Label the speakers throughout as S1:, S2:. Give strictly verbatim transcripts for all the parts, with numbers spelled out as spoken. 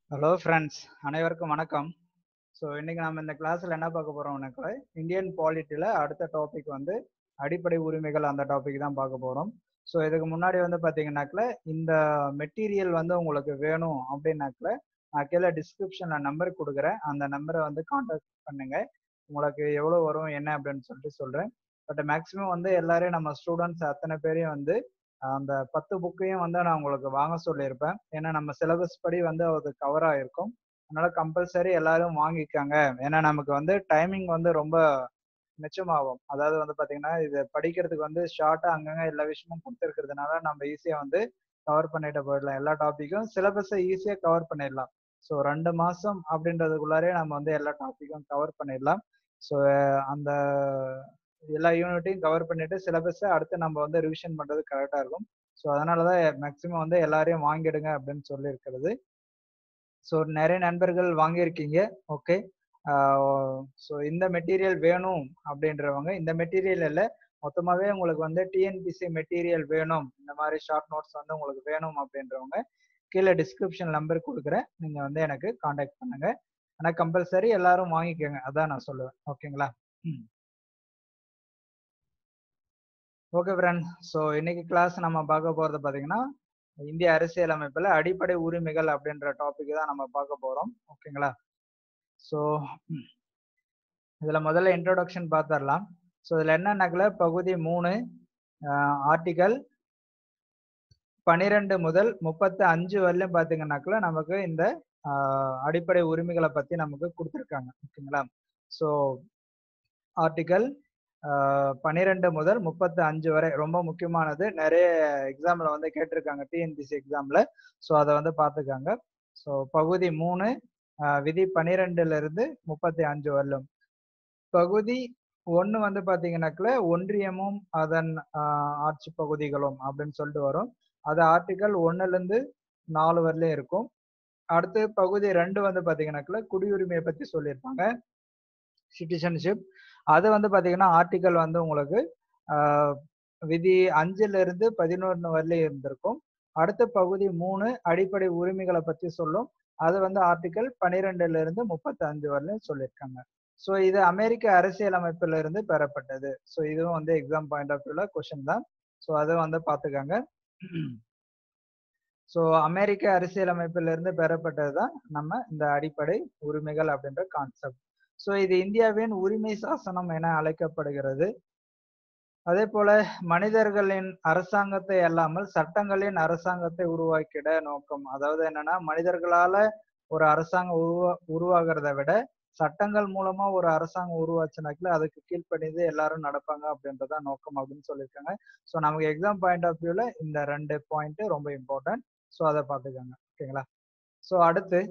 S1: Hello friends, அனைவருக்கும் வணக்கம். So இன்னைக்கு நம்ம இந்த கிளாஸ்ல என்ன பார்க்க போறோம்னாக்கா, இந்தியன் பாலிட்டியில் அடுத்த டாபிக் வந்து அடிப்படை உரிமைகள், அந்த டாபிக் தான் பார்க்க போறோம். ஸோ இதுக்கு முன்னாடி வந்து பார்த்தீங்கன்னாக்கல இந்த மெட்டீரியல் வந்து உங்களுக்கு வேணும் அப்படின்னாக்கல நான் கீழே டிஸ்கிரிப்ஷன்ல நம்பர் கொடுக்குறேன். அந்த நம்பரை வந்து கான்டாக்ட் பண்ணுங்க. உங்களுக்கு எவ்வளோ வரும் என்ன அப்படின்னு சொல்லிட்டு சொல்றேன். பட் மேக்ஸிமம் வந்து எல்லாரையும் நம்ம ஸ்டூடெண்ட்ஸ் அத்தனை பேரையும் வந்து அந்த பத்து புக்கையும் வந்து நான் உங்களுக்கு வாங்க சொல்லியிருப்பேன். ஏன்னா நம்ம சிலபஸ் படி வந்து அது கவர் ஆயிருக்கும். அதனால கம்பல்சரி எல்லாரும் வாங்கிக்கோங்க. ஏன்னா நமக்கு வந்து டைமிங் வந்து ரொம்ப மிச்சமாகும். அதாவது வந்து பாத்தீங்கன்னா இது படிக்கிறதுக்கு வந்து ஷார்ட்டா அங்கங்க எல்லா விஷயமும் கொடுத்துருக்கிறதுனால நம்ம ஈஸியா வந்து கவர் பண்ணிட்டு போயிடலாம். எல்லா டாபிக்கும் சிலபஸை ஈஸியா கவர் பண்ணிடலாம். ஸோ ரெண்டு மாசம் அப்படின்றதுக்குள்ளாரே நம்ம வந்து எல்லா டாபிக்கும் கவர் பண்ணிடலாம். ஸோ அந்த எல்லா யூனிட்டையும் கவர் பண்ணிட்டு சிலபஸை அடுத்து நம்ம வந்து ரிவிஷன் பண்றது கரெக்டா இருக்கும். ஸோ அதனாலதான் மேக்சிமம் வந்து எல்லாரையும் வாங்கிடுங்க அப்படின்னு சொல்லி இருக்கிறது. ஸோ நிறைய நண்பர்கள் வாங்கியிருக்கீங்க. ஓகே. ஸோ இந்த மெட்டீரியல் வேணும் அப்படின்றவங்க இந்த மெட்டீரியல் இல்லை, மொத்தமாவே உங்களுக்கு வந்து டிஎன்பிசி மெட்டீரியல் வேணும், இந்த மாதிரி ஷார்ட் நோட்ஸ் வந்து உங்களுக்கு வேணும் அப்படின்றவங்க கீழே டிஸ்கிரிப்ஷன் நம்பர் கொடுக்குறேன். நீங்க வந்து எனக்கு காண்டாக்ட் பண்ணுங்க. ஆனா கம்பல்சரி எல்லாரும் வாங்கிக்கோங்க, அதான் நான் சொல்லுவேன். ஓகேங்களா? Okay friend. ஸோ இன்னைக்கு கிளாஸ் நம்ம பார்க்க போறது பார்த்தீங்கன்னா இந்திய அரசியலமைப்புல அடிப்படை உரிமைகள் அப்படின்ற டாபிக் தான் நம்ம பார்க்க போறோம். ஓகேங்களா? ஸோ இதுல முதல்ல இன்ட்ரோடக்ஷன் பார்த்துடலாம். ஸோ இதுல என்னன்னாக்கல பகுதி மூணு ஆர்டிகல் பனிரெண்டு முதல் முப்பத்தி அஞ்சு வரலையும் பார்த்தீங்கன்னாக்கல நமக்கு இந்த அடிப்படை உரிமைகளை பத்தி நமக்கு கொடுத்துருக்காங்க. ஓகேங்களா? ஸோ ஆர்டிகல் பனிரெண்டு முதல் முப்பத்தி அஞ்சு வரை ரொம்ப முக்கியமானது. நிறைய எக்ஸாம்ல வந்து கேட்டிருக்காங்க, டிஎன்பிசி எக்ஸாம்ல. ஸோ அதை வந்து பார்த்துக்காங்க. ஸோ பகுதி மூணு விதி பனிரெண்டுல இருந்து முப்பத்தி அஞ்சு வரலும். பகுதி ஒண்ணு வந்து பாத்தீங்கன்னாக்கல ஒன்றியமும் அதன் ஆட்சி பகுதிகளும் அப்படின்னு சொல்லிட்டு வரும். அது ஆர்டிகல் ஒன்னுல இருந்து நாலு வரலையும் இருக்கும். அடுத்து பகுதி ரெண்டு வந்து பாத்தீங்கன்னாக்கல குடியுரிமையை பத்தி சொல்லியிருப்பாங்க, சிட்டிசன்ஷிப். அது வந்து பாத்தீங்கன்னா ஆர்டிகல் வந்து உங்களுக்கு ஆஹ் விதி அஞ்சுல இருந்து பதினொன்னு வரலையும் இருந்திருக்கும். அடுத்த பகுதி மூணு அடிப்படை உரிமைகளை பத்தி சொல்லும். அது வந்து ஆர்டிகல் பனிரெண்டுல இருந்து முப்பத்தி அஞ்சு வரலையும் சொல்லியிருக்காங்க. ஸோ இது அமெரிக்க அரசியலமைப்புல இருந்து பெறப்பட்டது. ஸோ இதுவும் வந்து எக்ஸாம் பாயிண்ட் ஆஃப் வியூல கொஸ்டின் தான். ஸோ அதை வந்து பார்த்துக்காங்க. ஸோ அமெரிக்க அரசியலமைப்புல இருந்து பெறப்பட்டது தான் நம்ம இந்த அடிப்படை உரிமைகள் அப்படின்ற கான்செப்ட். ஸோ இது இந்தியாவின் உரிமை சாசனம் என அழைக்கப்படுகிறது. அதே போல மனிதர்களின் அரசாங்கத்தை அல்லாமல் சட்டங்களின் அரசாங்கத்தை உருவாக்கிட நோக்கம். அதாவது என்னன்னா மனிதர்களால ஒரு அரசாங்கம் உருவா உருவாகிறத விட சட்டங்கள் மூலமா ஒரு அரசாங்கம் உருவாச்சுனாக்கல அதுக்கு கீழ்ப்படிந்து எல்லாரும் நடப்பாங்க அப்படின்றதான் நோக்கம் அப்படின்னு சொல்லியிருக்காங்க. ஸோ நமக்கு எக்ஸாம் பாயிண்ட் ஆஃப் வியூல இந்த ரெண்டு பாயிண்ட் ரொம்ப இம்பார்ட்டன்ட். ஸோ அதை பார்த்துக்கோங்க. ஓகேங்களா? ஸோ அடுத்து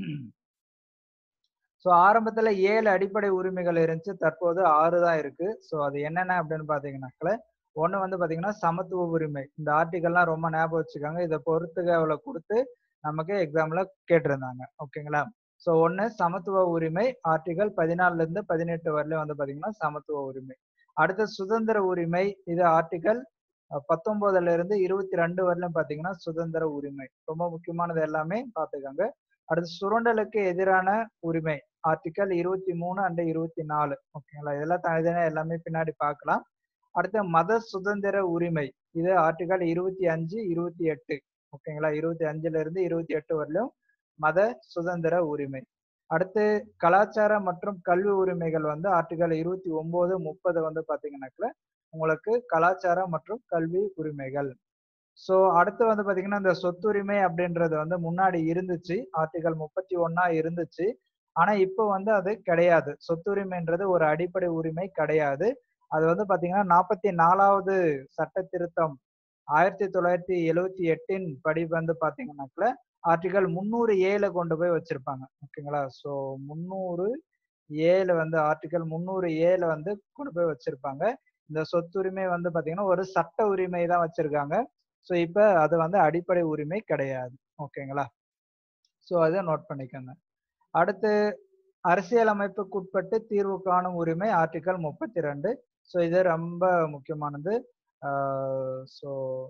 S1: ஸோ ஆரம்பத்துல ஏழு அடிப்படை உரிமைகள் இருந்துச்சு, தற்போது ஆறு தான் இருக்கு. ஸோ அது என்னென்ன அப்படின்னு பாத்தீங்கன்னாக்கல ஒண்ணு வந்து பாத்தீங்கன்னா சமத்துவ உரிமை. இந்த ஆர்டிகல்லாம் ரொம்ப ஞாபகம் வச்சுக்காங்க. இதை பொறுத்துக கொடுத்து நமக்கு எக்ஸாம்ல கேட்டிருந்தாங்க. ஓகேங்களா? ஸோ ஒண்ணு சமத்துவ உரிமை, ஆர்டிகல் பதினாலுல இருந்து பதினெட்டு வரலையும் வந்து பாத்தீங்கன்னா சமத்துவ உரிமை. அடுத்த சுதந்திர உரிமை, இது ஆர்டிகல் பத்தொன்பதுல இருந்து இருபத்தி ரெண்டு வரலையும் பாத்தீங்கன்னா சுதந்திர உரிமை. ரொம்ப முக்கியமானது எல்லாமே பாத்துக்கோங்க. அடுத்து சுரண்டலுக்கு எதிரான உரிமை, ஆர்டிகல் இருபத்தி மூணு அண்ட் இருபத்தி நாலு. ஓகேங்களா? இதெல்லாம் தனித்தனியா எல்லாமே பின்னாடி பார்க்கலாம். அடுத்து மத சுதந்திர உரிமை, இது ஆர்டிகல் இருபத்தி அஞ்சு இருபத்தி எட்டு. ஓகேங்களா? இருபத்தி அஞ்சுல இருந்து இருபத்தி எட்டு வரலும் மத சுதந்திர உரிமை. அடுத்து கலாச்சார மற்றும் கல்வி உரிமைகள் வந்து ஆர்டிகல் இருபத்தி ஒன்பது முப்பது வந்து பாத்தீங்கன்னாக்கல உங்களுக்கு கலாச்சாரம் மற்றும் கல்வி உரிமைகள். சோ அடுத்து வந்து பாத்தீங்கன்னா இந்த சொத்துரிமை அப்படின்றது வந்து முன்னாடி இருந்துச்சு, ஆர்டிகல் முப்பத்தி ஒன்னா இருந்துச்சு. ஆனா இப்ப வந்து அது கிடையாது. சொத்துரிமைன்றது ஒரு அடிப்படை உரிமை கிடையாது. அது வந்து பாத்தீங்கன்னா நாற்பத்தி நாலாவது சட்ட திருத்தம் ஆயிரத்தி தொள்ளாயிரத்தி எழுவத்தி எட்டின் படி வந்து பாத்தீங்கன்னாக்கல ஆர்டிகல் முன்னூறு ஏழு கொண்டு போய் வச்சிருப்பாங்க. ஓகேங்களா? சோ முன்னூறு ஏழு வந்து ஆர்டிகல் முன்னூறு ஏழு வந்து கொண்டு போய் வச்சிருப்பாங்க. இந்த சொத்துரிமை வந்து பாத்தீங்கன்னா ஒரு சட்ட உரிமை தான் வச்சிருக்காங்க. ஸோ இப்ப அது வந்து அடிப்படை உரிமை கிடையாது. ஓகேங்களா? ஸோ அதை நோட் பண்ணிக்கோங்க. அடுத்து அரசியலமைப்புக்குட்பட்டு தீர்வு காணும் உரிமை, ஆர்டிகல் முப்பத்தி ரெண்டு. ஸோ இது ரொம்ப முக்கியமானது. ஸோ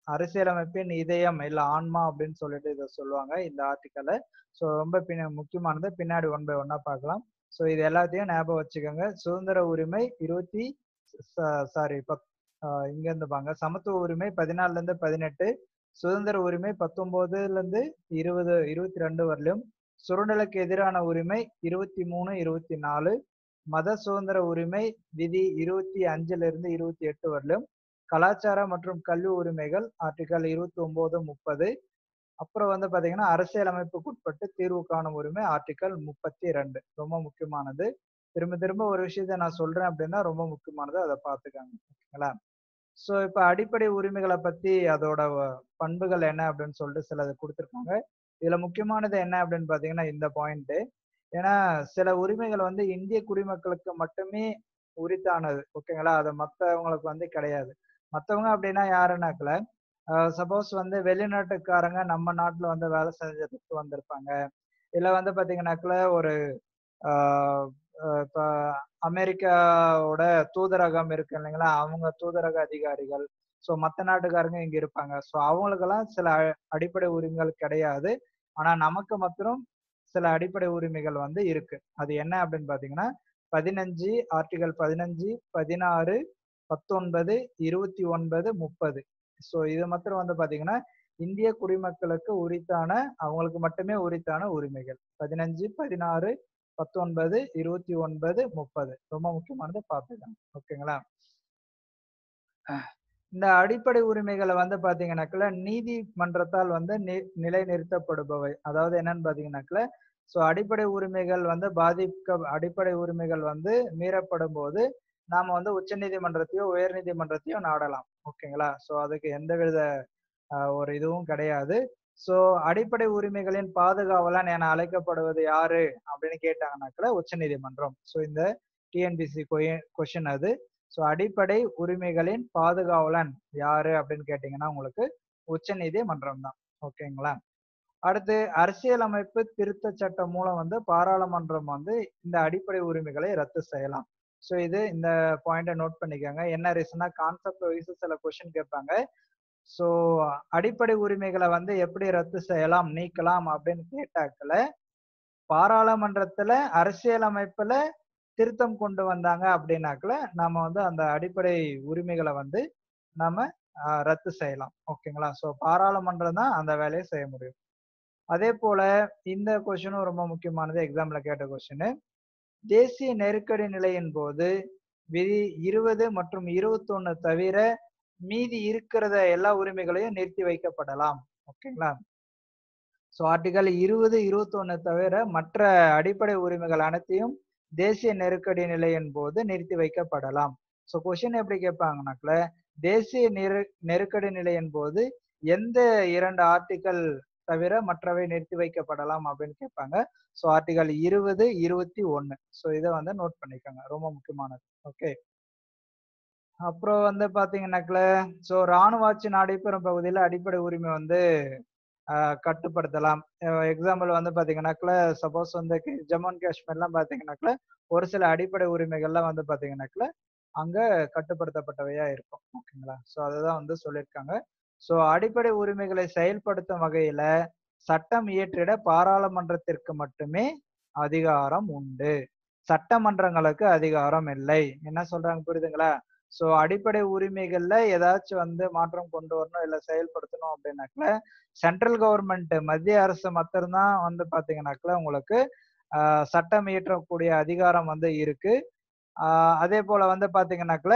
S1: அரசியலமைப்பின் இதயம் இல்ல ஆன்மா அப்படின்னு சொல்லிட்டு இதை சொல்லுவாங்க இந்த ஆர்டிக்கலை. ஸோ ரொம்ப பின்ன முக்கியமானது, பின்னாடி ஒன் பை ஒன்னா பார்க்கலாம். ஸோ இது எல்லாத்தையும் ஞாபகம் வச்சுக்கோங்க. சுதந்திர உரிமை இருபத்தி சாரி இங்க இருந்து பாங்க சமத்துவ உரிமை பதினாலுல இருந்து பதினெட்டு, சுதந்திர உரிமை பத்தொன்பதுல இருந்து இருபது இருபத்தி ரெண்டு வரலும், சுரண்டலுக்கு எதிரான உரிமை இருபத்தி மூணு இருபத்தி நாலு, மத சுதந்திர உரிமை விதி இருபத்தி அஞ்சுல இருந்து இருபத்தி எட்டு வரலும், கலாச்சார மற்றும் கல்வி உரிமைகள் ஆர்டிகல் இருபத்தி ஒன்பது முப்பது, அப்புறம் வந்து பாத்தீங்கன்னா அரசியலமைப்புக்கு உட்பட்டு தீர்வு காணும் உரிமை ஆர்டிகல் முப்பத்தி ரெண்டு. ரொம்ப முக்கியமானது. திரும்ப திரும்ப ஒரு விஷயத்த நான் சொல்றேன் அப்படின்னா ரொம்ப முக்கியமானது, அதை பார்த்துக்காங்க. ஓகேங்களா? ஸோ இப்ப அடிப்படை உரிமைகளை பத்தி அதோட பண்புகள் என்ன அப்படின்னு சொல்லிட்டு சிலது கொடுத்துருக்காங்க. இதுல முக்கியமானது என்ன அப்படின்னு பாத்தீங்கன்னா இந்த பாயிண்ட். ஏன்னா சில உரிமைகள் வந்து இந்திய குடிமக்களுக்கு மட்டுமே உரித்தானது. ஓகேங்களா? அது மத்தவங்களுக்கு வந்து கிடையாது. மத்தவங்க அப்படின்னா யாருன்னாக்கல சப்போஸ் வந்து வெளிநாட்டுக்காரங்க நம்ம நாட்டுல வந்து வேலை செஞ்சதுக்கு வந்திருப்பாங்க. இல்ல வந்து பாத்தீங்கன்னாக்கல ஒரு ஆஹ் இப்ப அமெரிக்காவோட தூதரகம் இருக்கு இல்லைங்களா, அவங்க தூதரக அதிகாரிகள். ஸோ மற்ற நாட்டுக்காரங்க இங்க இருப்பாங்க. ஸோ அவங்களுக்கெல்லாம் சில அடிப்படை உரிமைகள் கிடையாது. ஆனா நமக்கு மாத்திரம் சில அடிப்படை உரிமைகள் வந்து இருக்கு. அது என்ன அப்படின்னு பாத்தீங்கன்னா பதினஞ்சு ஆர்டிகல் பதினஞ்சு, பதினாறு, பத்தொன்பது, இருபத்தி ஒன்பது, முப்பது. ஸோ இது மாத்திரம் வந்து பாத்தீங்கன்னா இந்திய குடிமக்களுக்கு உரித்தான, அவங்களுக்கு மட்டுமே உரித்தான உரிமைகள். பதினஞ்சு, பதினாறு, பத்தொன்பது, இருபத்தி ஒன்பது, முப்பது. ரொம்ப முக்கியமானது பார்த்துக்கலாம். ஓகேங்களா? இந்த அடிப்படை உரிமைகளை வந்து பாத்தீங்கன்னாக்கல நீதிமன்றத்தால் வந்து நிலைநிறுத்தப்படுபவை. அதாவது என்னன்னு பாத்தீங்கன்னாக்கல ஸோ அடிப்படை உரிமைகள் வந்து பாதிக்க அடிப்படை உரிமைகள் வந்து மீறப்படும் போது நாம வந்து உச்ச நீதிமன்றத்தையோ உயர் நீதிமன்றத்தையோ நாடலாம். ஓகேங்களா? ஸோ அதுக்கு எந்தவித ஒரு இதுவும் கிடையாது. சோ அடிப்படை உரிமைகளின் பாதுகாவலன் என அழைக்கப்படுவது யாரு அப்படின்னு கேட்டாங்கன்னாக்கல உச்ச நீதிமன்றம். ஸோ இந்த டிஎன்பிசி கொஷின் அது. ஸோ அடிப்படை உரிமைகளின் பாதுகாவலன் யாரு அப்படின்னு கேட்டீங்கன்னா உங்களுக்கு உச்ச நீதிமன்றம் தான். ஓகேங்களா? அடுத்து அரசியலமைப்பு திருத்த சட்டம் மூலம் வந்து பாராளுமன்றம் வந்து இந்த அடிப்படை உரிமைகளை ரத்து செய்யலாம். ஸோ இது இந்த பாயிண்ட நோட் பண்ணிக்கோங்க. என்ன ரீசனா கான்செப்ட் வைஸ் சில கொஸ்டின் கேட்பாங்க. ஸோ அடிப்படை உரிமைகளை வந்து எப்படி ரத்து செய்யலாம், நீக்கலாம் அப்படின்னு கேட்டாக்கல பாராளுமன்றத்துல அரசியலமைப்புல திருத்தம் கொண்டு வந்தாங்க அப்படின்னாக்கல நாம வந்து அந்த அடிப்படை உரிமைகளை வந்து நாம ரத்து செய்யலாம். ஓகேங்களா? ஸோ பாராளுமன்றம் தான் அந்த வேலையை செய்ய முடியும். அதே போல இந்த கொஸ்டினும் ரொம்ப முக்கியமானது, எக்ஸாம்ல கேட்ட கொஸ்டின். தேசிய நெருக்கடி நிலையின் போது விதி இருபது மற்றும் இருபத்தி ஒண்ணு தவிர மீதி இருக்கிறத எல்லா உரிமைகளையும் நிறுத்தி வைக்கப்படலாம். ஓகேங்களா? ஸோ ஆர்டிகல் இருபது, இருபத்தி ஒண்ணு தவிர மற்ற அடிப்படை உரிமைகள் அனைத்தையும் தேசிய நெருக்கடி நிலையின் போது நிறுத்தி வைக்கப்படலாம். ஸோ கொஸ்டின் எப்படி கேட்பாங்கன்னாக்கல தேசிய நெரு நெருக்கடி நிலையின் போது எந்த இரண்டு ஆர்டிகல் தவிர மற்றவை நிறுத்தி வைக்கப்படலாம் அப்படின்னு கேட்பாங்க. ஸோ ஆர்டிகல் இருபது, இருபத்தி ஒண்ணு. ஸோ இதை வந்து நோட் பண்ணிக்கோங்க, ரொம்ப முக்கியமானது. ஓகே. அப்புறம் வந்து பாத்தீங்கன்னாக்கல ஸோ ராணுவ ஆட்சி நடைபெறும் பகுதியில அடிப்படை உரிமை வந்து கட்டுப்படுத்தலாம். எக்ஸாம்பிள் வந்து பாத்தீங்கன்னாக்கல சப்போஸ் வந்து ஜம்மு அண்ட் காஷ்மீர்லாம் பாத்தீங்கன்னாக்கல ஒரு சில அடிப்படை உரிமைகள்லாம் வந்து பாத்தீங்கன்னாக்கல அங்க கட்டுப்படுத்தப்பட்டவையா இருக்கும். ஓகேங்களா? ஸோ அதுதான் வந்து சொல்லியிருக்காங்க. ஸோ அடிப்படை உரிமைகளை செயல்படுத்தும் வகையில சட்டம் இயற்றிட பாராளுமன்றத்திற்கு மட்டுமே அதிகாரம் உண்டு. சட்டமன்றங்களுக்கு அதிகாரம் இல்லை. என்ன சொல்றாங்க புரியுதுங்களா? சோ அடிப்படை உரிமைகள்ல ஏதாச்சும் வந்து மாற்றம் கொண்டு வரணும் இல்ல செயல்படுத்தணும் அப்படின்னாக்கல சென்ட்ரல் கவர்மெண்ட் மத்திய அரசு மாத்திரம்தான் வந்து பாத்தீங்கன்னாக்கல உங்களுக்கு ஆஹ் சட்டம் இயற்றக்கூடிய அதிகாரம் வந்து இருக்கு. ஆஹ் அதே போல வந்து பாத்தீங்கன்னாக்கல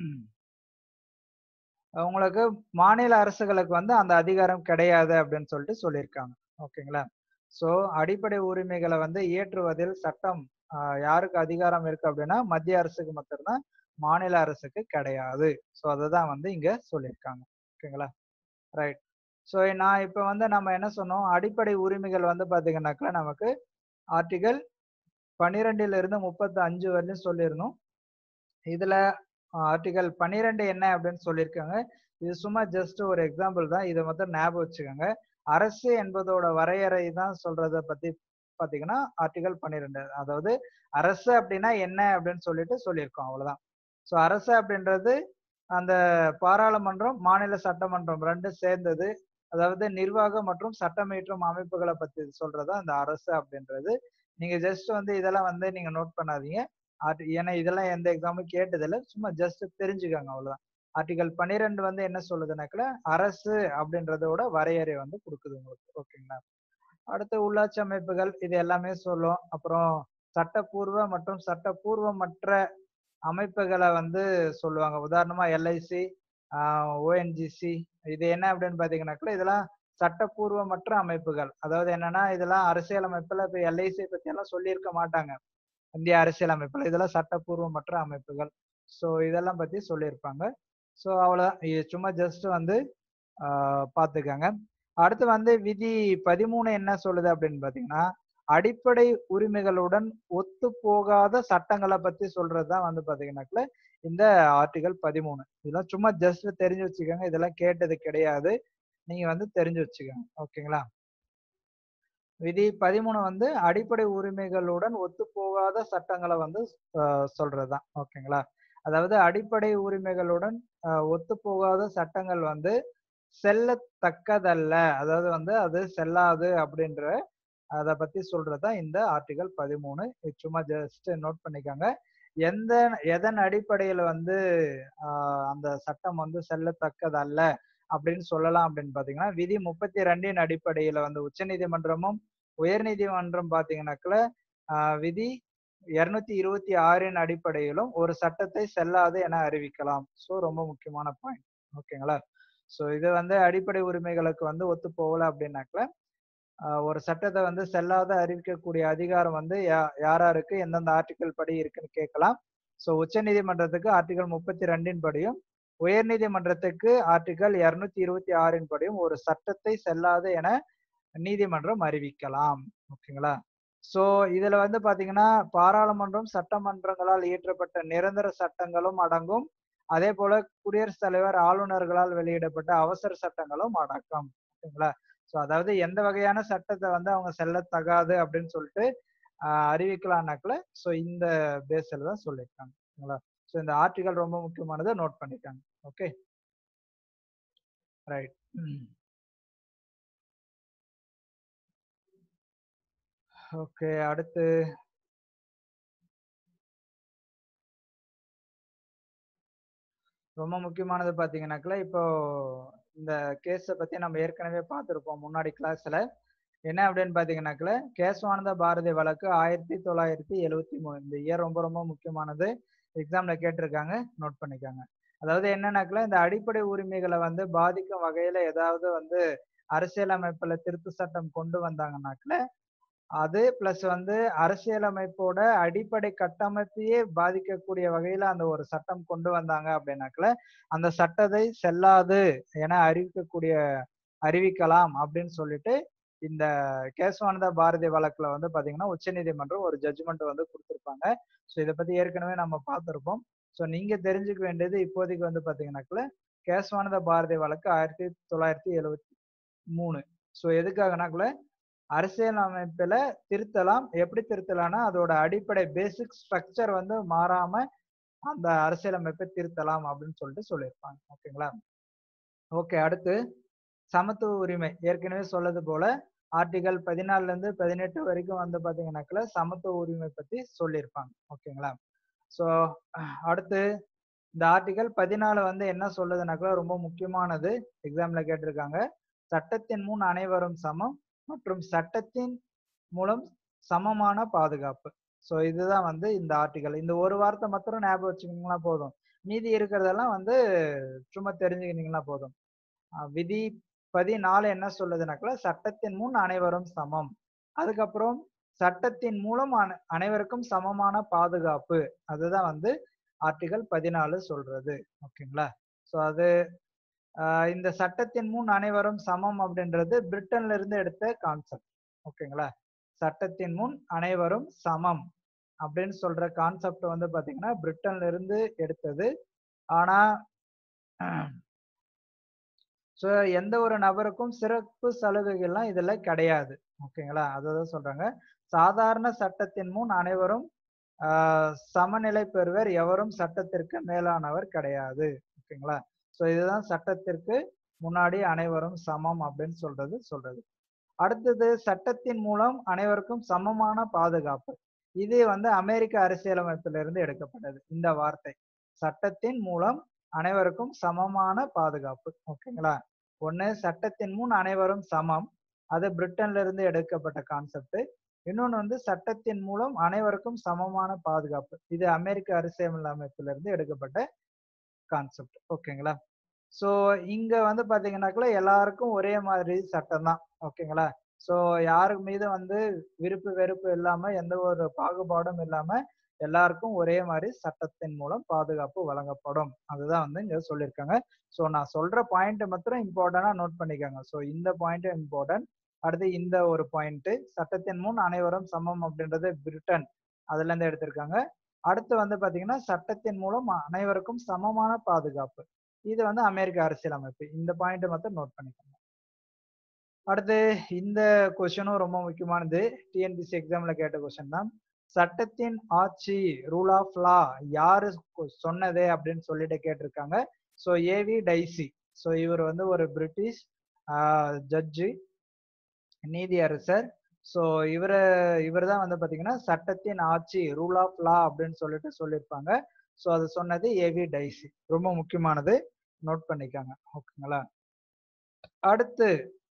S1: உங்களுக்கு மாநில அரசுகளுக்கு வந்து அந்த அதிகாரம் கிடையாது அப்படின்னு சொல்லிட்டு சொல்லியிருக்காங்க. ஓகேங்களா? சோ அடிப்படை உரிமைகளை வந்து இயற்றுவதில் சட்டம் யாருக்கு அதிகாரம் இருக்கு அப்படின்னா மத்திய அரசுக்கு மட்டும்தான், மாநில அரசுக்கு கிடையாது. ஸோ அதுதான் வந்து இங்க சொல்லியிருக்காங்க. ஓகேங்களா? ரைட். ஸோ நான் இப்ப வந்து நம்ம என்ன சொன்னோம், அடிப்படை உரிமைகள் வந்து பாத்தீங்கன்னாக்கா நமக்கு ஆர்டிகல் பன்னிரெண்டுல இருந்து முப்பத்தி அஞ்சு வரையும் சொல்லியிருந்தோம். இதுல ஆர்டிகல் பன்னிரெண்டு என்ன அப்படின்னு சொல்லியிருக்காங்க. இது சும்மா ஜஸ்ட் ஒரு எக்ஸாம்பிள் தான், இதை மட்டும் ஞாபகம் வச்சுக்கோங்க. அரசு என்பதோட வரையறை தான் சொல்றத பத்தி பாத்தீங்கன்னா ஆர்டிகல் பன்னிரெண்டு. அதாவது அரசு அப்படின்னா என்ன அப்படின்னு சொல்லிட்டு சொல்லியிருக்கோம், அவ்வளவுதான். சோ அரசு அப்படின்றது அந்த பாராளுமன்றம், மாநில சட்டமன்றம் ரெண்டும் சேர்ந்தது. அதாவது நிர்வாக மற்றும் சட்டம் இயற்றும் அமைப்புகள பத்தி சொல்றது தான் இந்த அரசு அப்படின்றது. நீங்க ஜஸ்ட் வந்து இதெல்லாம் வந்து நீங்க நோட் பண்ணாதீங்க. அது ஏன்னா இதெல்லாம் எந்த எக்ஸாமும் கேட்டதில்ல. சும்மா ஜஸ்ட் தெரிஞ்சுக்கங்க அவ்வளவுதான். ஆர்டிகல் பன்னிரண்டு வந்து என்ன சொல்லுதுனாக்கா, அரசு அப்படின்றதோட வரையறை வந்து குடுக்குது உங்களுக்கு. ஓகேங்களா? அடுத்து உள்ளாட்சி அமைப்புகள் இது எல்லாமே சொல்லும். அப்புறம் சட்டப்பூர்வ மற்றும் சட்டப்பூர்வமற்ற அமைப்புகள வந்து சொல்லுவாங்க. உதாரணமா எல்ஐசி, ஆ ஓஎன்ஜிசி இது என்ன அப்படின்னு பார்த்தீங்கன்னாக்கா, இதெல்லாம் சட்டப்பூர்வமற்ற அமைப்புகள். அதாவது என்னன்னா, இதெல்லாம் அரசியல் அமைப்புல இப்ப எல்ஐசி பத்தி எல்லாம் சொல்லியிருக்க மாட்டாங்க. இந்திய அரசியல் அமைப்புல. இதெல்லாம் சட்டப்பூர்வமற்ற அமைப்புகள். ஸோ இதெல்லாம் பத்தி சொல்லியிருப்பாங்க. ஸோ அவ்வளோதான். இது சும்மா ஜஸ்ட் வந்து ஆ பார்த்துக்கங்க. அடுத்து வந்து விதி பதிமூன்று என்ன சொல்லுது அப்படின்னு பார்த்தீங்கன்னா, அடிப்படை உரிமைகளுடன் ஒத்துப்போகாத சட்டங்கள பத்தி சொல்றது தான் வந்து பார்த்தீங்கன்னாக்க, இந்த ஆர்டிகல் பதிமூன்று. இதெல்லாம் சும்மா ஜஸ்ட் தெரிஞ்சு வச்சுக்கோங்க. இதெல்லாம் கேட்டது கிடையாது. நீங்க வந்து தெரிஞ்சு வச்சுக்கோங்க. ஓகேங்களா? விதி பதிமூன்று வந்து அடிப்படை உரிமைகளுடன் ஒத்துப்போகாத சட்டங்கள வந்து அ சொல்றது தான். ஓகேங்களா? அதாவது அடிப்படை உரிமைகளுடன் அ ஒத்துப்போகாத சட்டங்கள் வந்து செல்லத்தக்கதல்ல. அதாவது வந்து அது செல்லாது அப்படின்ற அத பத்தி சொல்றது தான் இந்த ஆர்டிகல் பதிமூன்று. இது சும்மா ஜஸ்ட் நோட் பண்ணிக்கோங்க. எந்த எதன் அடிப்படையில வந்து அ அந்த சட்டம் வந்து செல்லத்தக்கதல்ல அப்படின்னு சொல்லலாம் அப்படின்னு பார்த்தீங்கன்னா, விதி முப்பத்தி இரண்டின் அடிப்படையில வந்து உச்சநீதிமன்றமும், உயர்நீதிமன்றம் பார்த்தீங்கன்னாக்க, அ விதி இருநூற்று இருபத்தி ஆறின் அடிப்படையிலும் ஒரு சட்டத்தை செல்லாது என அறிவிக்கலாம். ஸோ ரொம்ப முக்கியமான பாயிண்ட். ஓகேங்களா? ஸோ இது வந்து அடிப்படை உரிமைகளுக்கு வந்து ஒத்து போகல அப்படின்னாக்க, அ ஒரு சட்டத்த வந்து செல்லாத அறிவிக்கக்கூடிய அதிகாரம் வந்து யா யாராருக்கு எந்தெந்த ஆர்டிகிள் படி இருக்குன்னு கேட்கலாம். ஸோ உச்சநீதிமன்றத்துக்கு ஆர்டிகிள் முப்பத்தி இரண்டின் படியும், உயர்நீதிமன்றத்துக்கு ஆர்டிகிள் இருநூற்று இருபத்தி ஆறின் படியும் ஒரு சட்டத்தை செல்லாது என நீதிமன்றம் அறிவிக்கலாம். ஓகேங்களா? ஸோ இதுல வந்து பாத்தீங்கன்னா, பாராளுமன்றம், சட்டமன்றங்களால் இயற்றப்பட்ட நிரந்தர சட்டங்களும் அடங்கும். அதேபோல குடியரசுத் தலைவர், ஆளுநர்களால் வெளியிடப்பட்ட அவசர சட்டங்களும் அடக்கம். ஓகேங்களா? ஸோ அதாவது எந்த வகையான சட்டத்த வந்து அவங்க செல்லத்தகாது அப்படின்னு சொல்லிட்டு அ அறிவிக்கலாம்னாக்கல, ஸோ இந்த பேஸ்ல தான் சொல்லியிருக்காங்க. ஓகேங்களா? ஸோ இந்த ஆர்டிகல் ரொம்ப முக்கியமானது. நோட் பண்ணிக்கங்க. ஓகே. ரைட். ம். ஓகே. அடுத்து ரொம்ப முக்கியமானது பார்த்தீங்கன்னாக்கா, இப்போ இந்த கேஸ பத்தி நம்ம ஏற்கனவே பார்த்திருப்போம் முன்னாடி கிளாஸ்ல. என்ன அப்படின்னு பார்த்தீங்கன்னாக்கா, கேசவானந்த பாரதி வழக்கு ஆயிரத்து தொள்ளாயிரத்து எழுபத்தி மூன்று. இந்த இயர் ரொம்ப ரொம்ப முக்கியமானது. எக்ஸாம்ல கேட்டிருக்காங்க. நோட் பண்ணிக்கோங்க. அதாவது என்னன்னாக்கா, இந்த அடிப்படை உரிமைகள வந்து பாதிக்கும் வகையில ஏதாவது வந்து அரசியலமைப்புல திருத்த சட்டம் கொண்டு வந்தாங்கன்னாக்க, அது பிளஸ் வந்து அரசியலமைப்போட அடிப்படை கட்டமைப்பையே பாதிக்கக்கூடிய வகையில அந்த ஒரு சட்டம் கொண்டு வந்தாங்க அப்படின்னாக்கல, அந்த சட்டத்தை செல்லாது என அறிவிக்கக்கூடிய அறிவிக்கலாம் அப்படின்னு சொல்லிட்டு, இந்த கேசவானந்த பாரதி வழக்குல வந்து பாத்தீங்கன்னா, உச்சநீதிமன்றம் ஒரு ஜட்ஜ்மெண்ட் வந்து குடுத்திருப்பாங்க. ஸோ இத பத்தி ஏற்கனவே நம்ம பார்த்திருப்போம். ஸோ நீங்க தெரிஞ்சுக்க வேண்டியது இப்போதைக்கு வந்து பாத்தீங்கன்னாக்கல, கேசவானந்த பாரதி வழக்கு ஆயிரத்து தொள்ளாயிரத்து எழுபத்தி மூன்று. ஸோ எதுக்காகனாக்கல, அரசியல் அமைப்புல திருத்தலாம். எப்படி திருத்தலாம்னா, அதோட அடிப்படை பேசிக் ஸ்ட்ரக்சர் வந்து மாறாம அந்த அரசியலமைப்பை திருத்தலாம் அப்படின்னு சொல்லிட்டு சொல்லியிருப்பாங்க. ஓகேங்களா? ஓகே. அடுத்து சமத்துவ உரிமை. ஏற்கனவே சொன்னது போல ஆர்டிகல் பதினான்குல இருந்து பதினெட்டு வரைக்கும் வந்து பாத்தீங்கன்னாக்கா, சமத்துவ உரிமை பத்தி சொல்லியிருப்பாங்க. ஓகேங்களா? ஸோ அடுத்து இந்த ஆர்டிகல் பதினான்கு வந்து என்ன சொல்லுதுன்னாக்கா, ரொம்ப முக்கியமானது. எக்ஸாம்ல கேட்டிருக்காங்க. சட்டத்தின் முன் அனைவரும் சமம் மற்றும் சட்டத்தின் மூலம் சமமான பாதுகாப்பு. ஸோ இதுதான் வந்து இந்த ஆர்டிகல். இந்த ஒரு வார்த்தை மாத்திரம் ஞாபகம் வச்சுக்கிட்டீங்கன்னா போதும். மீதி இருக்கிறதெல்லாம் வந்து சும்மா தெரிஞ்சுக்கிட்டீங்கன்னா போதும். அ விதி பதினான்கு என்ன சொல்லுதுனாக்கா, சட்டத்தின் முன் அனைவரும் சமம். அதுக்கப்புறம் சட்டத்தின் மூலம் அன அனைவருக்கும் சமமான பாதுகாப்பு. அதுதான் வந்து ஆர்டிகல் பதினான்கு சொல்றது. ஓகேங்களா? ஸோ அது அ இந்த சட்டத்தின் முன் அனைவரும் சமம் அப்படின்றது பிரிட்டன்ல இருந்து எடுத்த கான்செப்ட். ஓகேங்களா? சட்டத்தின் முன் அனைவரும் சமம் அப்படின்னு சொல்ற கான்செப்ட் வந்து பாத்தீங்கன்னா, பிரிட்டன்ல இருந்து எடுத்தது. ஆனா ஸோ எந்த ஒரு நபருக்கும் சிறப்பு சலுகைகள்லாம் இதுல கிடையாது. ஓகேங்களா? அததான் சொல்றாங்க. சாதாரண சட்டத்தின் முன் அனைவரும் ஆ சமநிலை பெறுவர். எவரும் சட்டத்திற்கு மேலானவர் கிடையாது. ஓகேங்களா? ஸோ இதுதான் சட்டத்திற்கு முன்னாடி அனைவரும் சமம் அப்படின்னு சொல்றது சொல்றது. அடுத்தது சட்டத்தின் மூலம் அனைவருக்கும் சமமான பாதுகாப்பு. இது வந்து அமெரிக்க அரசியலமைப்பிலிருந்து எடுக்கப்பட்டது இந்த வார்த்தை. சட்டத்தின் மூலம் அனைவருக்கும் சமமான பாதுகாப்பு. ஓகேங்களா? ஒண்ணு சட்டத்தின் முன் அனைவரும் சமம். அது பிரிட்டன்ல இருந்து எடுக்கப்பட்ட கான்செப்ட். இன்னொன்னு வந்து சட்டத்தின் மூலம் அனைவருக்கும் சமமான பாதுகாப்பு. இது அமெரிக்க அரசியலமைப்பிலிருந்து எடுக்கப்பட்ட கான்செப்ட். ஓகேங்களா? ஸோ இங்க வந்து பாத்தீங்கன்னாக்குள்ள எல்லாருக்கும் ஒரே மாதிரி சட்டம் தான். ஓகேங்களா? ஸோ யாரு மீது வந்து விருப்பு வெறுப்பு இல்லாம எந்த ஒரு பாகுபாடும் இல்லாம எல்லாருக்கும் ஒரே மாதிரி சட்டத்தின் மூலம் பாதுகாப்பு வழங்கப்படும். அதுதான் வந்து இங்க சொல்லியிருக்காங்க. ஸோ நான் சொல்ற பாயிண்ட் மாத்திரம் இம்பார்ட்டன்டா நோட் பண்ணிக்கோங்க. ஸோ இந்த பாயிண்ட் இம்பார்ட்டன்ட். அடுத்து இந்த ஒரு பாயிண்ட் சட்டத்தின் முன் அனைவரும் சமம் அப்படின்றது பிரிட்டன் அதுல இருந்து எடுத்திருக்காங்க. அடுத்து வந்து பாத்தீங்கன்னா சட்டத்தின் மூலம் அனைவருக்கும் சமமான பாதுகாப்பு. இது வந்து அமெரிக்க அரசியலமைப்பு. இந்த பாயிண்ட் மட்டும் நோட் பண்ணிக்கோங்க. அடுத்து இந்த கொஸ்டினும் ரொம்ப முக்கியமானது. டிஎன்பிஎஸ்சி எக்ஸாம்ல கேட்ட கொஸ்டின் தான். சட்டத்தின் ஆட்சி ரூல் ஆஃப் லா யாரு சொன்னது அப்படின்னு சொல்லிட்டு கேட்டிருக்காங்க. So AV dicey. ஸோ இவர் வந்து ஒரு பிரிட்டிஷ் ஜட்ஜு, நீதியரசர். ஸோ இவரு இவர் தான் வந்து பாத்தீங்கன்னா சட்டத்தின் ஆட்சி ரூல் ஆஃப் லா அப்படின்னு சொல்லிட்டு சொல்லியிருப்பாங்க. ஸோ அது சொன்னது ஏவி டைசி. ரொம்ப முக்கியமானது, நோட் பண்ணிக்காங்க. ஓகேங்களா? அடுத்து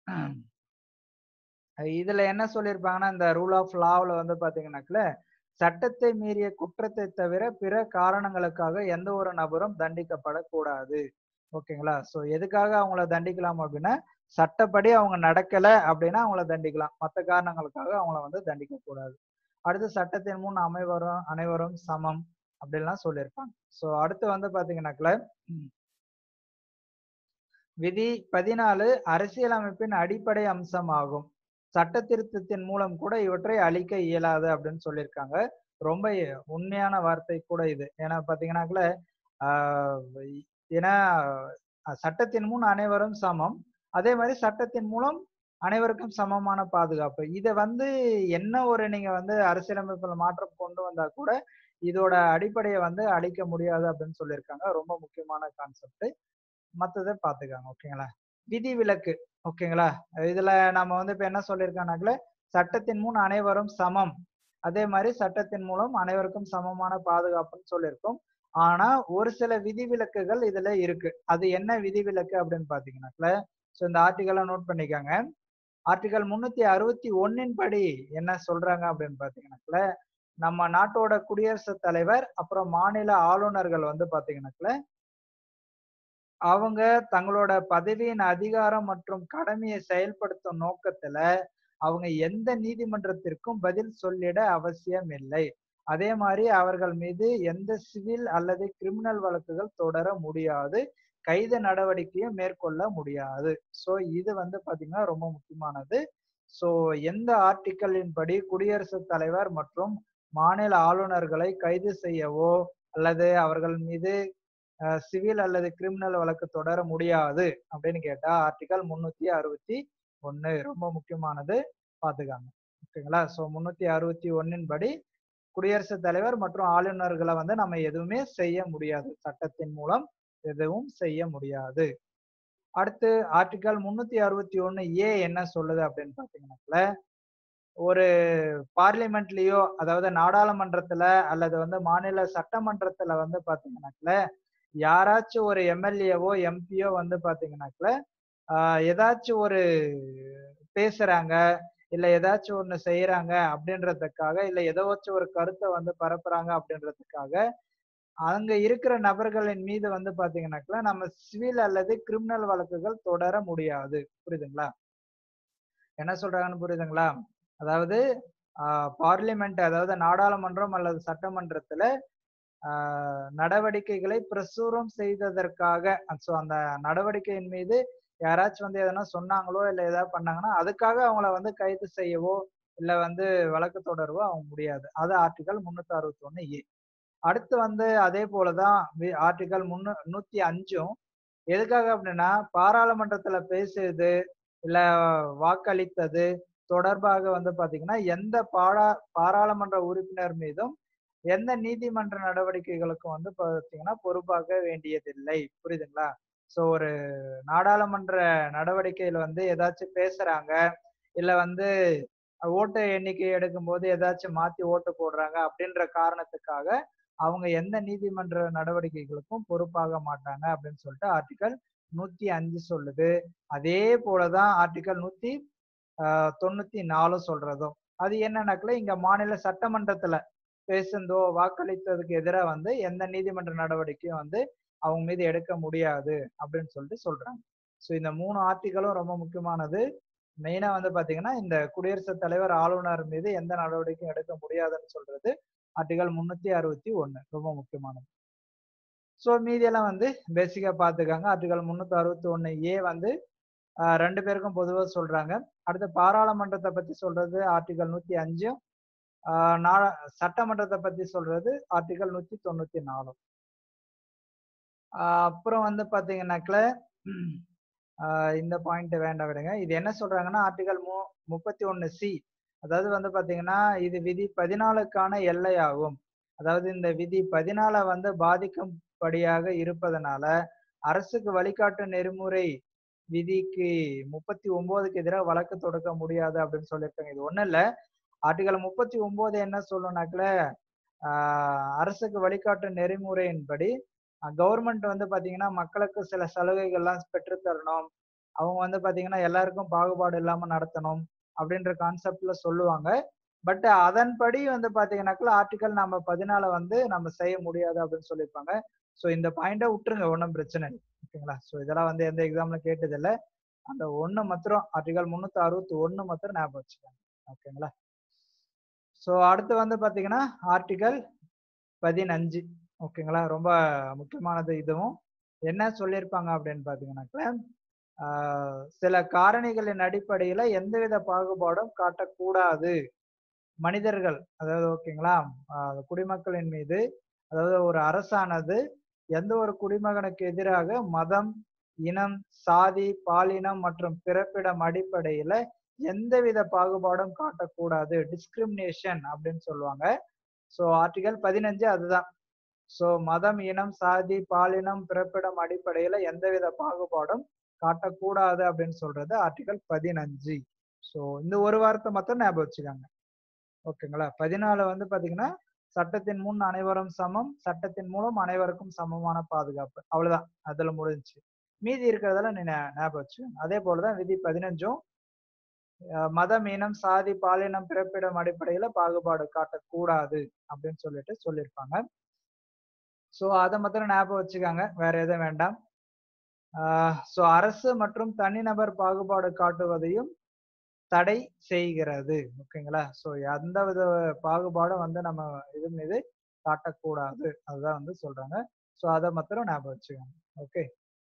S1: இதுல என்ன சொல்லியிருப்பாங்கன்னா இந்த ரூல் ஆஃப் லாவ்ல வந்து பாத்தீங்கன்னாக்கல சட்டத்தை மீறிய குற்றத்தை தவிர பிற காரணங்களுக்காக எந்த ஒரு நபரும் தண்டிக்கப்படக்கூடாது. ஓகேங்களா? ஸோ எதுக்காக அவங்கள தண்டிக்கலாம் அப்படின்னா சட்டப்படி அவங்க நடக்கல அப்படின்னா அவங்கள தண்டிக்கலாம். மற்ற காரணங்களுக்காக அவங்கள வந்து தண்டிக்க கூடாது. அடுத்து சட்டத்தின் முன் அமைவரும் அனைவரும் சமம் அப்படின்லாம் சொல்லியிருப்பாங்க. ஸோ அடுத்து வந்து பாத்தீங்கன்னாக்கல விதி பதினாலு அரசியலமைப்பின் அடிப்படை அம்சமாகும். சட்ட திருத்தத்தின் மூலம் கூட இவற்றை அழிக்க இயலாது அப்படின்னு சொல்லியிருக்காங்க. ரொம்ப உண்மையான வார்த்தை கூட இது. ஏன்னா பாத்தீங்கன்னாக்கல ஆஹ் ஏன்னா சட்டத்தின் முன் அனைவரும் சமம். அதே மாதிரி சட்டத்தின் மூலம் அனைவருக்கும் சமமான பாதுகாப்பு. இதை வந்து என்ன ஒரு நீங்க வந்து அரசியலமைப்புல மாற்றம் கொண்டு வந்தா கூட இதோட அடிப்படையை வந்து அழிக்க முடியாது அப்படின்னு சொல்லியிருக்காங்க. ரொம்ப முக்கியமான கான்செப்ட். மத்ததை பாத்துக்காங்க. ஓகேங்களா? விதிவிலக்கு. ஓகேங்களா? இதுல நம்ம வந்து இப்ப என்ன சொல்லியிருக்காங்கனாக்கல சட்டத்தின் முன் அனைவரும் சமம். அதே மாதிரி சட்டத்தின் மூலம் அனைவருக்கும் சமமான பாதுகாப்புன்னு சொல்லியிருக்கோம். ஆனா ஒரு சில விதிவிலக்குகள் இதுல இருக்கு. அது என்ன விதிவிலக்கு அப்படின்னு பாத்தீங்கன்னாக்கல சோ இந்த ஆர்டிகலை நோட் பண்ணிக்காங்க. ஆர்டிகல் முன்னூத்தி அறுபத்தி ஒன்னின் படி என்ன சொல்றாங்க அப்படின்னு பாத்தீங்கன்னாக்கல நம்ம நாட்டோட குடியரசுத் தலைவர் அப்புறம் மாநில ஆளுநர்கள் வந்து பாத்தீங்கன்னாக்கல அவங்க தங்களோட பதவியின் அதிகாரம் மற்றும் கடமையை செயல்படுத்தும் நோக்கத்துல அவங்க எந்த நீதிமன்றத்திற்கும் பதில் சொல்லிட அவசியம் இல்லை. அதே மாதிரி அவர்கள் மீது எந்த சிவில் அல்லது கிரிமினல் வழக்குகள் தொடர முடியாது. கைது நடவடிக்கையும் மேற்கொள்ள முடியாது. சோ இது வந்து பாத்தீங்கன்னா ரொம்ப முக்கியமானது. சோ எந்த ஆர்டிக்கலின் படி குடியரசுத் தலைவர் மற்றும் மாநில ஆளுநர்களை கைது செய்யவோ அல்லது அவர்கள் மீது சிவில் அல்லது கிரிமினல் வழக்கு தொடர முடியாது அப்படின்னு கேட்டா ஆர்டிகல் முன்னூத்தி அறுபத்தி ஒன்னு ரொம்ப முக்கியமானது, பாத்துக்காங்க. ஓகேங்களா? சோ முன்னூத்தி அறுபத்தி ஒன்னின் படி குடியரசுத் தலைவர் மற்றும் ஆளுநர்களை வந்து நம்ம எதுவுமே செய்ய முடியாது. சட்டத்தின் மூலம் எதுவும் செய்ய முடியாது. அடுத்து ஆர்டிகல் முன்னூத்தி அறுபத்தி ஒன்னு ஏ என்ன சொல்லுது அப்படின்னு பாத்தீங்கன்னாக்கல ஒரு பார்லிமெண்ட்லயோ அதாவது நாடாளுமன்றத்துல அல்லது வந்து மாநில சட்டமன்றத்துல வந்து பாத்தீங்கன்னாக்கல யாராச்சும் ஒரு எம்எல்ஏவோ எம்பியோ வந்து பாத்தீங்கன்னாக்கல ஆஹ் ஏதாச்சும் ஒரு பேசுறாங்க இல்ல ஏதாச்சும் ஒண்ணு செய்யறாங்க அப்படின்றதுக்காக இல்ல ஏதாச்சும் ஒரு கருத்தை வந்து பரப்புறாங்க அப்படின்றதுக்காக அங்க இருக்கிற நபர்களின் மீது வந்து பாத்தீங்கன்னாக்கா நம்ம சிவில் அல்லது கிரிமினல் வழக்குகள் தொடர முடியாது. புரியுதுங்களா? என்ன சொல்றாங்கன்னு புரியுதுங்களா? அதாவது ஆஹ் பார்லிமெண்ட் அதாவது நாடாளுமன்றம் அல்லது சட்டமன்றத்துல ஆஹ் நடவடிக்கைகளை பிரசுரம் செய்ததற்காக சோ அந்த நடவடிக்கையின் மீது யாராச்சும் வந்து எதனா சொன்னாங்களோ இல்ல ஏதாவது பண்ணாங்கன்னா அதுக்காக அவங்கள வந்து கைது செய்யவோ இல்ல வந்து வழக்கு தொடரவோ அவங்க முடியாது. அது ஆர்டிகல் முன்னூத்தி அறுபத்தி ஒண்ணு ஏ. அடுத்து வந்து அதே போலதான் ஆர்டிகல் முன்னூ நூத்தி அஞ்சும் எதுக்காக அப்படின்னா பாராளுமன்றத்துல பேசுறது இல்ல வாக்களித்தது தொடர்பாக வந்து பாத்தீங்கன்னா எந்த பாரா பாராளுமன்ற உறுப்பினர் மீதும் எந்த நீதிமன்ற நடவடிக்கைகளுக்கும் வந்து பாத்தீங்கன்னா பொறுப்பாக வேண்டியதில்லை. புரியுதுங்களா? சோ ஒரு நாடாளுமன்ற நடவடிக்கையில வந்து ஏதாச்சும் பேசுறாங்க, இல்ல வந்து ஓட்டு எண்ணிக்கை எடுக்கும்போது ஏதாச்சும் மாத்தி ஓட்டு போடுறாங்க அப்படின்ற காரணத்துக்காக, அவங்க எந்த நீதிமன்ற நடவடிக்கைகளுக்கும் பொறுப்பாக மாட்டாங்க அப்படின்னு சொல்லிட்டு ஆர்டிகல் நூத்தி அஞ்சு சொல்லுது. அதே போல தான் ஆர்டிகல் நூத்தி அ தொண்ணூத்தி நாலு சொல்றதும். அது என்னன்னாக்கா, இங்க மாநில சட்டமன்றத்துல பேசுனதோ, வாக்களித்ததுக்கு எதிரா வந்து எந்த நீதிமன்ற நடவடிக்கையும் வந்து அவங்க மீது எடுக்க முடியாது அப்படின்னு சொல்லிட்டு சொல்றாங்க. சோ இந்த மூணு ஆர்டிகளும் ரொம்ப முக்கியமானது. மெயினா வந்து பாத்தீங்கன்னா, இந்த குடியரசுத் தலைவர், ஆளுநர் மீது எந்த நடவடிக்கையும் எடுக்க முடியாதுன்னு சொல்றது ஆர்டிகல் முன்னூத்தி அறுபத்தி ஒண்ணு ரொம்ப முக்கியமானது. சோ மீதியெல்லாம் வந்து பேசிக்கா பாத்துக்கங்க. ஆர்டிகல் முன்னூத்தி அறுபத்தி ஒண்ணு ஏ வந்து அ ரெண்டு பேருக்கும் பொதுவா சொல்றாங்க. அடுத்து பாராளுமன்றத்த பத்தி சொல்றது ஆர்டிகல் நூத்தி அஞ்சு ஆ நா சட்டமன்றத்த பத்தி சொல்றது ஆர்டிகல் நூத்தி தொண்ணூத்தி நாலு. அ அப்புறம் வந்து பாத்தீங்கன்னாக்கா, அ இந்த பாயிண்ட் வேண்டாம் விடுங்க. இது என்ன சொல்றாங்கன்னா, ஆர்டிகல் மு முப்பத்தி ஒண்ணு சி அதாவது வந்து பாத்தீங்கன்னா, இது விதி பதினாலுக்கான எல்லையாகும். அதாவது இந்த விதி பதினால வந்து பாதிக்கும்படியாக இருப்பதனால, அரசுக்கு வழிகாட்டு நெறிமுறை விதிக்கு முப்பத்தி ஒன்பதுக்கு எதிரா வழக்கு தொடுக்க முடியாது அப்படின்னு சொல்லியிருக்காங்க. இது ஒண்ணும் இல்ல. ஆர்டிகல் முப்பத்தி ஒன்பது என்ன சொல்லும்னாக்கா, ஆ அரசுக்கு வழிகாட்டு நெறிமுறையின்படி அ கவர்மெண்ட் வந்து பாத்தீங்கன்னா, மக்களுக்கு சில சலுகைகள்லாம் பெற்றுத் தரணும். அவங்க வந்து பாத்தீங்கன்னா, எல்லாருக்கும் பாகுபாடு இல்லாம நடத்தணும். அப்படின்ற கான்செப்ட்ல சொல்லுவாங்க. பட் அதன்படி வந்து பாத்தீங்கன்னாக்கா, ஆர்டிகல் நம்ம பதினாலு வந்து நம்ம செய்ய முடியாது அப்படின்னு சொல்லியிருப்பாங்க. சோ இந்த பாயிண்ட்ட விட்டுருங்க. ஒண்ணும் பிரச்சனை இல்ல. ஓகேங்களா? சோ இதெல்லாம் வந்து எந்த எக்ஸாம்லயும் கேட்டதில்ல. அந்த ஒண்ணு மாத்திரம் ஆர்டிகல் முன்னூத்தி அறுபத்தி ஒண்ணு மாத்திரம் ஞாபகம் வச்சுக்கோங்க. ஓகேங்களா? சோ அடுத்து வந்து பாத்தீங்கன்னா, ஆர்டிகல் பதினஞ்சு ஓகேங்களா? ரொம்ப முக்கியமானது இதுவும். என்ன சொல்லியிருப்பாங்க அப்படின்னு பாத்தீங்கன்னாக்கா, ஆ சில காரணிகளின் அடிப்படையில எந்தவித பாகுபாடும் காட்டக்கூடாது. மனிதர்கள் அதாவது ஓகேங்களா? அ குடிமக்களின் மீது அதாவது ஒரு அரசானது எந்த ஒரு குடிமகனுக்கு எதிராக மதம், இனம், சாதி, பாலினம் மற்றும் பிறப்பிடம் அடிப்படையில எந்தவித பாகுபாடும் காட்டக்கூடாது. டிஸ்கிரிமினேஷன் அப்படின்னு சொல்லுவாங்க. சோ ஆர்டிகல் பதினஞ்சு அதுதான். சோ மதம், இனம், சாதி, பாலினம், பிறப்பிடம் அடிப்படையில எந்தவித பாகுபாடும் காட்டக்கூடாது அப்படின்னு சொல்றது ஆர்டிகல் பதினஞ்சு. சோ இந்த ஒரு வார்த்தை மட்டும் ஞாபகம் வச்சுக்கோங்க. ஓகேங்களா? பதினாலு வந்து பாத்தீங்கன்னா, சட்டத்தின் முன் அனைவரும் சமம். சட்டத்தின் மூலம் அனைவருக்கும் சமமான பாதுகாப்பு. அவ்வளவுதான். அதுல முடிஞ்சுச்சு. மீதி இருக்கிறதெல்லாம் நீ ஞா ஞாபகம் வச்சுக்கோங்க. அதே போல தான் விதி பதினஞ்சும் அ மதம், இனம், சாதி, பாலினம், பிறப்பிடம் அடிப்படையில பாகுபாடு காட்டக்கூடாது அப்படின்னு சொல்லிட்டு சொல்லியிருப்பாங்க. சோ அத மாத்திரம் ஞாபகம் வச்சுக்கோங்க. வேற எதுவும் வேண்டாம். ஆ சோ அரசு மற்றும் தனிநபர் பாகுபாடு காட்டுவதையும் தடை செய்கிறது. ஓகேங்களா? சோ எந்த வித பாகுபாடும் வந்து நம்ம இது மீது காட்டக்கூடாது. அதுதான் வந்து சொல்றாங்க. சோ அத மாத்திரம் ஞாபகம் வச்சுக்கோங்க. ஓகே.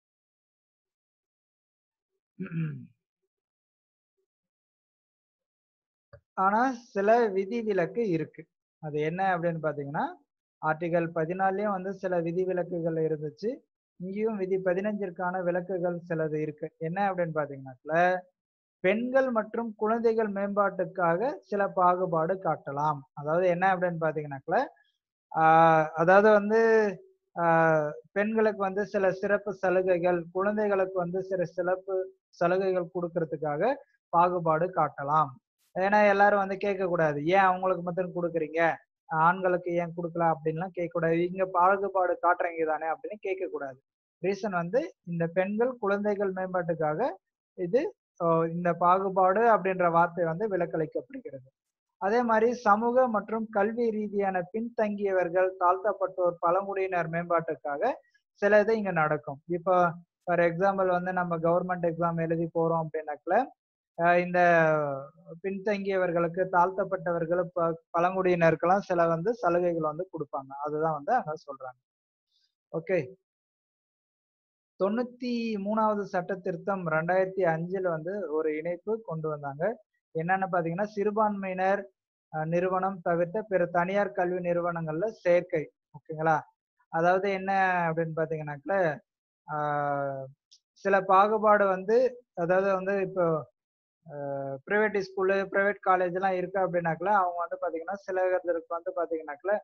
S1: ஆனா சில விதிவிலக்கு இருக்கு. அது என்ன அப்படின்னு பார்த்தீங்கன்னா, ஆர்டிகல் பதினாலுலயும் வந்து சில விதிவிலக்குகள் இருந்துச்சு. இங்கேயும் விதி பதினஞ்சுக்கான விலக்குகள் சிலது இருக்கு. என்ன அப்படின்னு பார்த்தீங்கன்னாக்க, பெண்கள் மற்றும் குழந்தைகள் மேம்பாட்டுக்காக சில பாகுபாடு காட்டலாம். அதாவது என்ன அப்படின்னு பார்த்தீங்கன்னாக்க, ஆ அதாவது வந்து ஆ பெண்களுக்கு வந்து சில சிறப்பு சலுகைகள், குழந்தைகளுக்கு வந்து சில சிறப்பு சலுகைகள் குடுக்கறதுக்காக பாகுபாடு காட்டலாம். ஏன்னா எல்லாரும் வந்து கேட்கக்கூடாது. ஏன் அவங்களுக்கு மட்டும் குடுக்குறீங்க? ஆண்களுக்கு ஏன் குடுக்கல? அப்படின்லாம் கேட்கக்கூடாது. இங்க பாகுபாடு காட்டுறீங்க தானே அப்படின்னு கேட்கக்கூடாது. ரீசன் வந்து இந்த பெண்கள், குழந்தைகள் மேம்பாட்டுக்காக இது அ இந்த பாகுபாடு அப்படின்ற வார்த்தை வந்து விலக்களிக்கப்படுகிறது. அதே மாரி சமூக மற்றும் கல்வி ரீதியான பின்தங்கியவர்கள், தாழ்த்தப்பட்டோர், பழங்குடியினர் மேம்பாட்டுக்காக சில இது இங்க நடக்கும். இப்போ ஃபார் எக்ஸாம்பிள் வந்து நம்ம கவர்மெண்ட் எக்ஸாம் எழுதி போறோம் அப்படின்னாக்கா, அ இந்த பின்தங்கியவர்களுக்கு, தாழ்த்தப்பட்டவர்கள், ப பழங்குடியினருக்கெல்லாம் சில வந்து சலுகைகள் வந்து குடுப்பாங்க. அதுதான் வந்து அங்க சொல்றாங்க. ஓகே. தொண்ணூத்தி மூணாவது சட்ட திருத்தம் இரண்டாயிரத்தி அஞ்சுல வந்து ஒரு இணைப்பு கொண்டு வந்தாங்க. என்னன்னு பார்த்தீங்கன்னா, சிறுபான்மையினர் அ நிறுவனம் தவிர்த்த பிற தனியார் கல்வி நிறுவனங்கள்ல சேர்க்கை. ஓகேங்களா? அதாவது என்ன அப்படின்னு பார்த்தீங்கன்னாக்க, ஆ சில பாகுபாடு வந்து அதாவது வந்து இப்போ அ பிரைவேட் ஸ்கூலு, பிரைவேட் காலேஜ்லாம் இருக்கு அப்படின்னாக்கா, அவங்க வந்து பார்த்தீங்கன்னா, சில இதற்கு வந்து பார்த்தீங்கன்னாக்கா,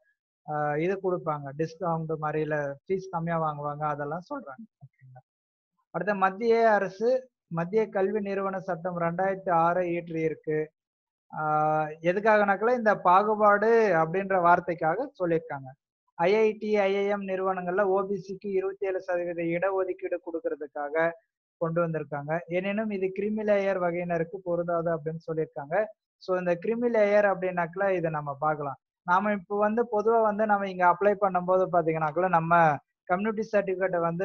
S1: இது கொடுப்பாங்க, டிஸ்கவுண்ட் மாதிரி இல்ல ஃபீஸ் கம்மியா வாங்குவாங்க, அதெல்லாம் சொல்றாங்க. ஓகேங்களா. அடுத்த மத்திய அரசு மத்திய கல்வி நிறுவன சட்டம் ரெண்டாயிரத்தி ஆறு இயற்றி இருக்கு. ஆஹ் எதுக்காகனாக்கல இந்த பாகுபாடு அப்படின்ற வார்த்தைக்காக சொல்லியிருக்காங்க. ஐஐடி ஐஐஎம் நிறுவனங்கள்ல ஓபிசிக்கு இருபத்தி ஏழு சதவீத இடஒதுக்கீடு கொடுக்கறதுக்காக கொண்டு வந்திருக்காங்க. எனினும் இது கிரிமி லேயர் வகையினருக்கு பொருந்தாது அப்படின்னு சொல்லியிருக்காங்க. ஸோ இந்த கிரிமி லேயர் அப்படின்னாக்கல இதை நம்ம பார்க்கலாம். நாம இப்போ வந்து பொதுவா வந்து நம்ம இங்க அப்ளை பண்ணும்போது பாத்தீங்கன்னாக்கல நம்ம கம்யூனிட்டி சர்டிபிகேட்டை வந்து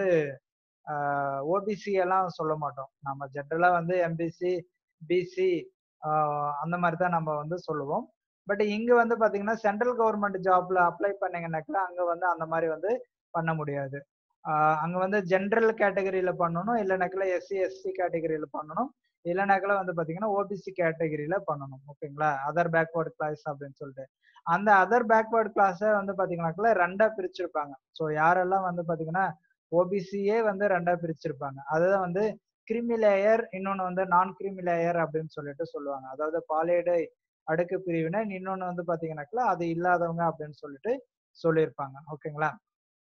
S1: ஓபிசி எல்லாம் சொல்ல மாட்டோம். நம்ம ஜென்ரலா வந்து எம்பிசி பிசி அந்த மாதிரி தான் நம்ம வந்து சொல்லுவோம். பட் இங்க வந்து பாத்தீங்கன்னா சென்ட்ரல் கவர்மெண்ட் ஜாப்ல அப்ளை பண்ணீங்கன்னாக்கா அங்க வந்து அந்த மாதிரி வந்து பண்ண முடியாது. ஆஹ் அங்க வந்து ஜென்ரல் கேட்டகரியில பண்ணணும், இல்லைனாக்கல எஸ்சி எஸ்சி கேட்டகரியில பண்ணணும், இல்லைனாக்கல வந்து பாத்தீங்கன்னா ஓபிசி கேட்டகரியில பண்ணணும். ஓகேங்களா. அதர் பேக்வர்ட் கிளாஸ் அப்படின்னு சொல்லிட்டு அந்த அதர் பேக்வர்ட் கிளாஸ வந்து பாத்தீங்கன்னாக்கல ரெண்டா பிரிச்சிருப்பாங்க. ஸோ யாரெல்லாம் வந்து பாத்தீங்கன்னா ஓபிசியே வந்து ரெண்டா பிரிச்சிருப்பாங்க. அதுதான் வந்து கிரிமி லேயர், இன்னொன்னு வந்து நான் கிரிமி லேயர் அப்படின்னு சொல்லிட்டு சொல்லுவாங்க. அதாவது பாலியடு அடுக்கு பிரிவினர், இன்னொன்னு வந்து பாத்தீங்கன்னாக்கா அது இல்லாதவங்க அப்படின்னு சொல்லிட்டு சொல்லியிருப்பாங்க. ஓகேங்களா.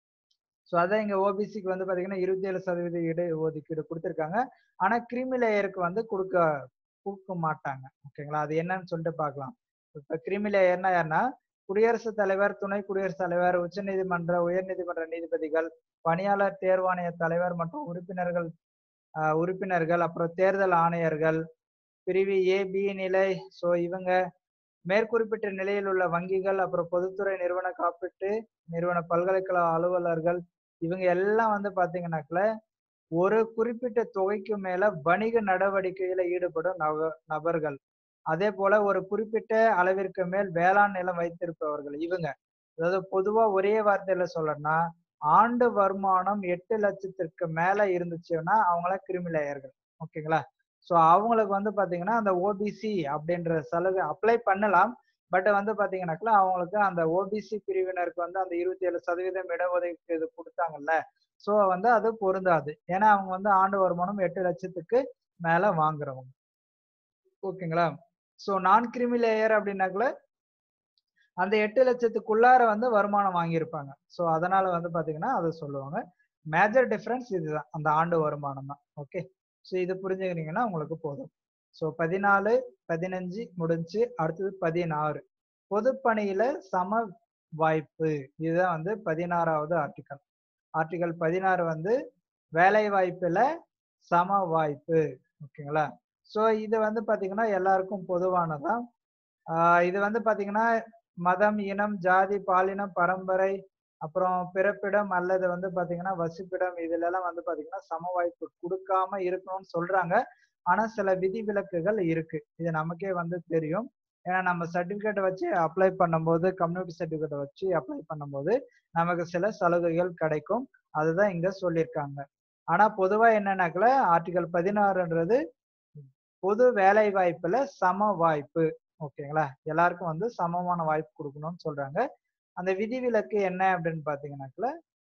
S1: ஸோ அதான் இங்க ஓபிசிக்கு வந்து பாத்தீங்கன்னா இருபத்தி ஏழு சதவீத இட ஒதுக்கீடு கொடுத்துருக்காங்க. ஆனா கிரிமி லேயருக்கு வந்து கொடுக்க கொடுக்க மாட்டாங்க. ஓகேங்களா. அது என்னன்னு சொல்லிட்டு பார்க்கலாம். இப்ப கிரிமி லேயர்னா யாருன்னா குடியரசுத் தலைவர், துணை குடியரசுத் தலைவர், உச்ச நீதிமன்ற, உயர் நீதிமன்ற நீதிபதிகள், பணியாளர் தேர்வாணைய தலைவர் மற்றும் உறுப்பினர்கள் ஆஹ் உறுப்பினர்கள், அப்புறம் தேர்தல் ஆணையர்கள், பிரிவு ஏ பி நிலை. ஸோ இவங்க மேற்குறிப்பிட்ட நிலையில் உள்ள வங்கிகள், அப்புறம் பொதுத்துறை நிறுவன காப்பீட்டு நிறுவன பல்கலைக்கழக அலுவலர்கள், இவங்க எல்லாம் வந்து பாத்தீங்கன்னாக்கல ஒரு குறிப்பிட்ட தொகைக்கு மேல வணிக நடவடிக்கையில ஈடுபடும் நப நபர்கள் அதே போல ஒரு குறிப்பிட்ட அளவிற்கு மேல் வேளாண் நிலம் வைத்திருப்பவர்கள் இவங்க. அதாவது பொதுவா ஒரே வார்த்தையில சொல்லணும்னா ஆண்டு வருமானம் எட்டு லட்சத்திற்கு மேல இருந்துச்சுன்னா அவங்கள கிரிமி லேயர்கள். ஓகேங்களா. ஸோ அவங்களுக்கு வந்து பாத்தீங்கன்னா அந்த ஓபிசி அப்படின்ற சலுகை அப்ளை பண்ணலாம். பட் வந்து பாத்தீங்கன்னாக்கா அவங்களுக்கு அந்த ஓபிசி பிரிவினருக்கு வந்து அந்த இருபத்தி ஏழு சதவீதம் இடஒதுக்கீடு கொடுத்தாங்கல்ல, ஸோ வந்து அது பொருந்தாது. ஏன்னா அவங்க வந்து ஆண்டு வருமானம் எட்டு லட்சத்துக்கு மேல வாங்குறவங்க. ஓகேங்களா. ஸோ நான் கிரிமி லேயர் அப்படின்னாக்கல அந்த எட்டு லட்சத்துக்குள்ளார வந்து வருமானம் வாங்கியிருப்பாங்க. ஸோ அதனால வந்து பாத்தீங்கன்னா அதை சொல்லுவாங்க. மேஜர் டிஃபரன்ஸ் இதுதான், அந்த ஆண்டு வருமானம் தான். ஓகே. ஸோ இது புரிஞ்சுக்கிட்டீங்கன்னா உங்களுக்கு போதும். ஸோ பதினாலு பதினஞ்சு முடிஞ்சு, அடுத்தது பதினாறு பொதுப்பணியில சம வாய்ப்பு. இதுதான் வந்து பதினாறாவது ஆர்டிகல். ஆர்டிகல் பதினாறு வந்து வேலை வாய்ப்புல சம வாய்ப்பு. ஓகேங்களா. ஸோ இது வந்து பாத்தீங்கன்னா எல்லாருக்கும் பொதுவானதான். ஆஹ் இது வந்து பாத்தீங்கன்னா மதம், இனம், ஜாதி, பாலினம், பரம்பரை, அப்புறம் பிறப்பிடம் அல்லது வந்து பாத்தீங்கன்னா வசிப்பிடம், இதுல எல்லாம் வந்து பாத்தீங்கன்னா சம வாய்ப்பு கொடுக்காம இருக்கணும்னு சொல்றாங்க. ஆனா சில விதிவிலக்குகள் இருக்கு. இது நமக்கே வந்து தெரியும். ஏன்னா நம்ம சர்டிபிகேட்டை வச்சு அப்ளை பண்ணும்போது, கம்யூனிட்டி சர்டிபிகேட்டை வச்சு அப்ளை பண்ணும்போது நமக்கு சில சலுகைகள் கிடைக்கும். அதுதான் இங்க சொல்லியிருக்காங்க. ஆனா பொதுவா என்னன்னாக்கல ஆர்டிகல் பதினாறுன்றது பொது வேலை வாய்ப்புல சம வாய்ப்பு. ஓகேங்களா. எல்லாருக்கும் வந்து சமமான வாய்ப்பு கொடுக்கணும்னு சொல்றாங்க. அந்த விதிவிலக்கு என்ன அப்படின்னு பாத்தீங்கன்னாக்கல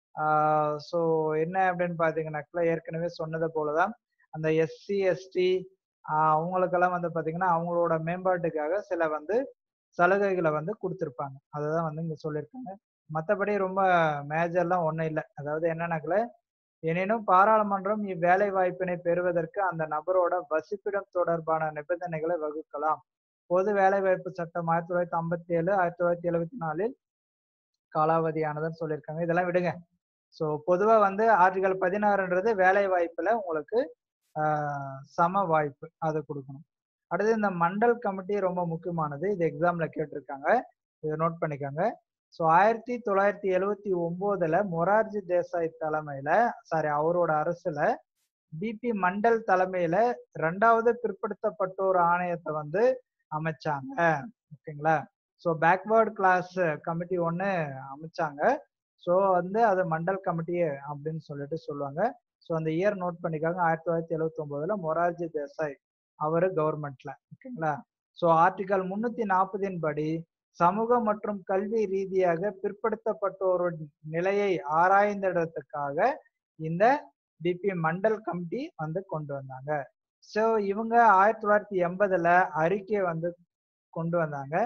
S1: ஆஹ் சோ என்ன அப்படின்னு பாத்தீங்கன்னாக்கல ஏற்கனவே சொன்னது போலதான் அந்த எஸ்சி எஸ்டி அவங்களுக்கெல்லாம் வந்து பாத்தீங்கன்னா அவங்களோட மேம்பாட்டுக்காக சில வந்து சலுகைகளை வந்து கொடுத்திருப்பாங்க. அதுதான் வந்து இங்க சொல்லியிருக்காங்க. மற்றபடி ரொம்ப மேஜர்லாம் ஒண்ணும் இல்லை. அதாவது என்னன்னாக்கல எனினும் பாராளுமன்றம் இவ்வேலை வாய்ப்பினை பெறுவதற்கு அந்த நபரோட வசிப்பிடம் தொடர்பான நிபந்தனைகளை வகுக்கலாம். பொது வேலை வாய்ப்பு சட்டம் ஆயிரத்தி தொள்ளாயிரத்தி ஐம்பத்தி ஏழு ஆயிரத்தி தொள்ளாயிரத்தி எழுபத்தி நாலில் காலாவதியானதுன்னு சொல்லியிருக்காங்க. இதெல்லாம் விடுங்க. ஸோ பொதுவா வந்து ஆர்டிகல் பதினாறுன்றது வேலை வாய்ப்புல உங்களுக்கு ஆஹ் சம வாய்ப்பு அதை கொடுக்கணும். அடுத்து இந்த மண்டல் கமிட்டி ரொம்ப முக்கியமானது. இது எக்ஸாம்ல கேட்டிருக்காங்க. இதை நோட் பண்ணிக்கோங்க. ஸோ ஆயிரத்தி தொள்ளாயிரத்தி எழுவத்தி ஒன்பதுல மொரார்ஜி தேசாய் தலைமையில சாரி அவரோட அரசுல பிபி மண்டல் தலைமையில ரெண்டாவது பிற்படுத்தப்பட்டோர் ஆணையத்தை வந்து அமைச்சாங்க. ஓகேங்களா. ஸோ பேக்வேர்டு கிளாஸ் கமிட்டி ஒன்று அமைச்சாங்க. ஸோ வந்து அது மண்டல் கமிட்டி அப்படின்னு சொல்லிட்டு சொல்லுவாங்க. ஸோ அந்த இயர் நோட் பண்ணிக்காங்க. ஆயிரத்தி தொள்ளாயிரத்தி எழுவத்தி ஒன்பதுல மொரார்ஜி தேசாய் அவரு கவர்மெண்ட்ல. ஓகேங்களா. ஸோ ஆர்டிகல் முன்னூத்தி நாற்பதின் படி சமூக மற்றும் கல்வி ரீதியாக பிற்படுத்தப்பட்டோர் நிலையை ஆராய்ந்ததுக்காக இந்த பிபி மண்டல் கமிட்டி வந்து கொண்டு வந்தாங்க. ஸோ இவங்க ஆயிரத்தி தொள்ளாயிரத்தி எண்பதுல அறிக்கையை வந்து கொண்டு வந்தாங்க.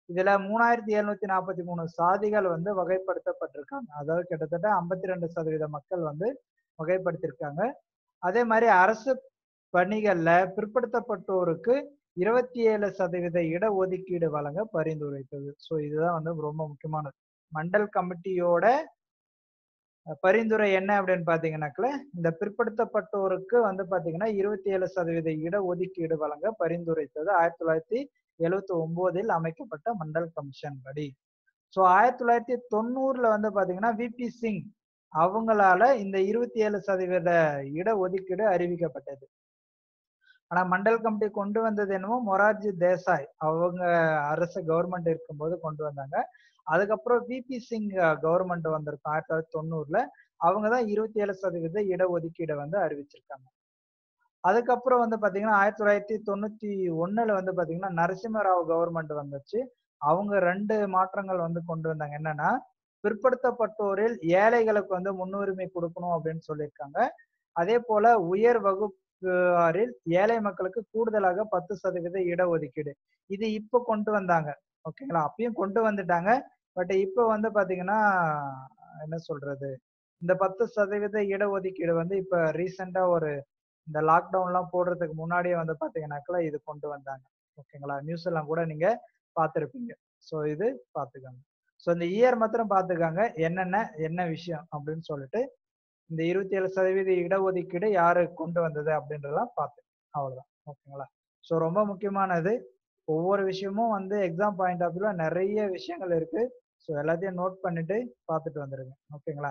S1: இதுல மூணாயிரத்தி எழுநூத்தி நாற்பத்தி மூணு சாதிகள் வந்து வகைப்படுத்தப்பட்டிருக்காங்க. அதாவது கிட்டத்தட்ட ஐம்பத்தி ரெண்டு சதவீத மக்கள் வந்து வகைப்படுத்தியிருக்காங்க. அதே மாதிரி அரசு பணிகள்ல பிற்படுத்தப்பட்டோருக்கு இருபத்தி ஏழு சதவீத இடஒதுக்கீடு வழங்க பரிந்துரைத்தது. ஸோ இதுதான் வந்து ரொம்ப முக்கியமானது. மண்டல் கமிட்டியோட பரிந்துரை என்ன அப்படின்னு பாத்தீங்கன்னாக்கல, இந்த பிற்படுத்தப்பட்டோருக்கு வந்து பாத்தீங்கன்னா இருபத்தி ஏழு சதவீத இடஒதுக்கீடு வழங்க பரிந்துரைத்தது ஆயிரத்தி தொள்ளாயிரத்தி எழுபத்தி ஒன்பதில் அமைக்கப்பட்ட மண்டல் கமிஷன் படி. ஸோ ஆயிரத்தி தொள்ளாயிரத்தி தொண்ணூறுல வந்து பாத்தீங்கன்னா விபி சிங் அவங்களால இந்த இருபத்தி ஏழு சதவீத இடஒதுக்கீடு அறிவிக்கப்பட்டது. ஆனா மண்டல் கமிட்டி கொண்டு வந்தது என்னமோ மொரார்ஜி தேசாய் அவங்க அரசு கவர்மெண்ட் இருக்கும்போது கொண்டு வந்தாங்க. அதுக்கப்புறம் விபி சிங் கவர்மெண்ட் வந்திருக்கும் ஆயிரத்தி தொள்ளாயிரத்தி தொண்ணூறுல. அவங்கதான் இருபத்தி ஏழு சதவீத இடஒதுக்கீடை வந்து அறிவிச்சிருக்காங்க. அதுக்கப்புறம் வந்து பாத்தீங்கன்னா ஆயிரத்தி தொள்ளாயிரத்தி தொண்ணூத்தி ஒண்ணுல வந்து பாத்தீங்கன்னா நரசிம்மராவ் கவர்மெண்ட் வந்துச்சு. அவங்க ரெண்டு மாற்றங்கள் வந்து கொண்டு வந்தாங்க. என்னன்னா, பிற்படுத்தப்பட்டோரில் ஏழைகளுக்கு வந்து முன்னுரிமை கொடுக்கணும் அப்படின்னு சொல்லியிருக்காங்க. அதே போல உயர் வகுப்பாரில் ஏழை மக்களுக்கு கூடுதலாக பத்து சதவீத இடஒதுக்கீடு. இது இப்ப கொண்டு வந்தாங்க. ஓகேங்களா? அப்பயும் கொண்டு வந்துட்டாங்க. பட் இப்ப வந்து பாத்தீங்கன்னா என்ன சொல்றது, இந்த பத்து சதவீத இடஒதுக்கீடு வந்து இப்ப ரீசெண்டா ஒரு இந்த லாக்டவுன் எல்லாம் போடுறதுக்கு முன்னாடியே வந்து பாத்தீங்கன்னாக்கா இது கொண்டு வந்தாங்க. ஓகேங்களா? நியூஸ் எல்லாம் கூட நீங்க பார்த்திருப்பீங்க. சோ இது பாத்துக்கோங்க. சோ இந்த இயர் மாத்திரம் பாத்துக்கோங்க. என்னென்ன என்ன விஷயம் அப்படின்னு சொல்லிட்டு இந்த இருபத்தி ஏழு சதவீத இடஒதுக்கீடு யாரு கொண்டு வந்தது அப்படின்றதெல்லாம் பார்த்து அவ்வளவுதான். ஓகேங்களா? சோ ரொம்ப முக்கியமானது. ஒவ்வொரு விஷயமும் வந்து எக்ஸாம் பாயிண்ட் ஆஃப் வியூல நிறைய விஷயங்கள் இருக்கு. சோ எல்லாத்தையும் நோட் பண்ணிட்டு பார்த்துட்டு வந்துருங்க. ஓகேங்களா?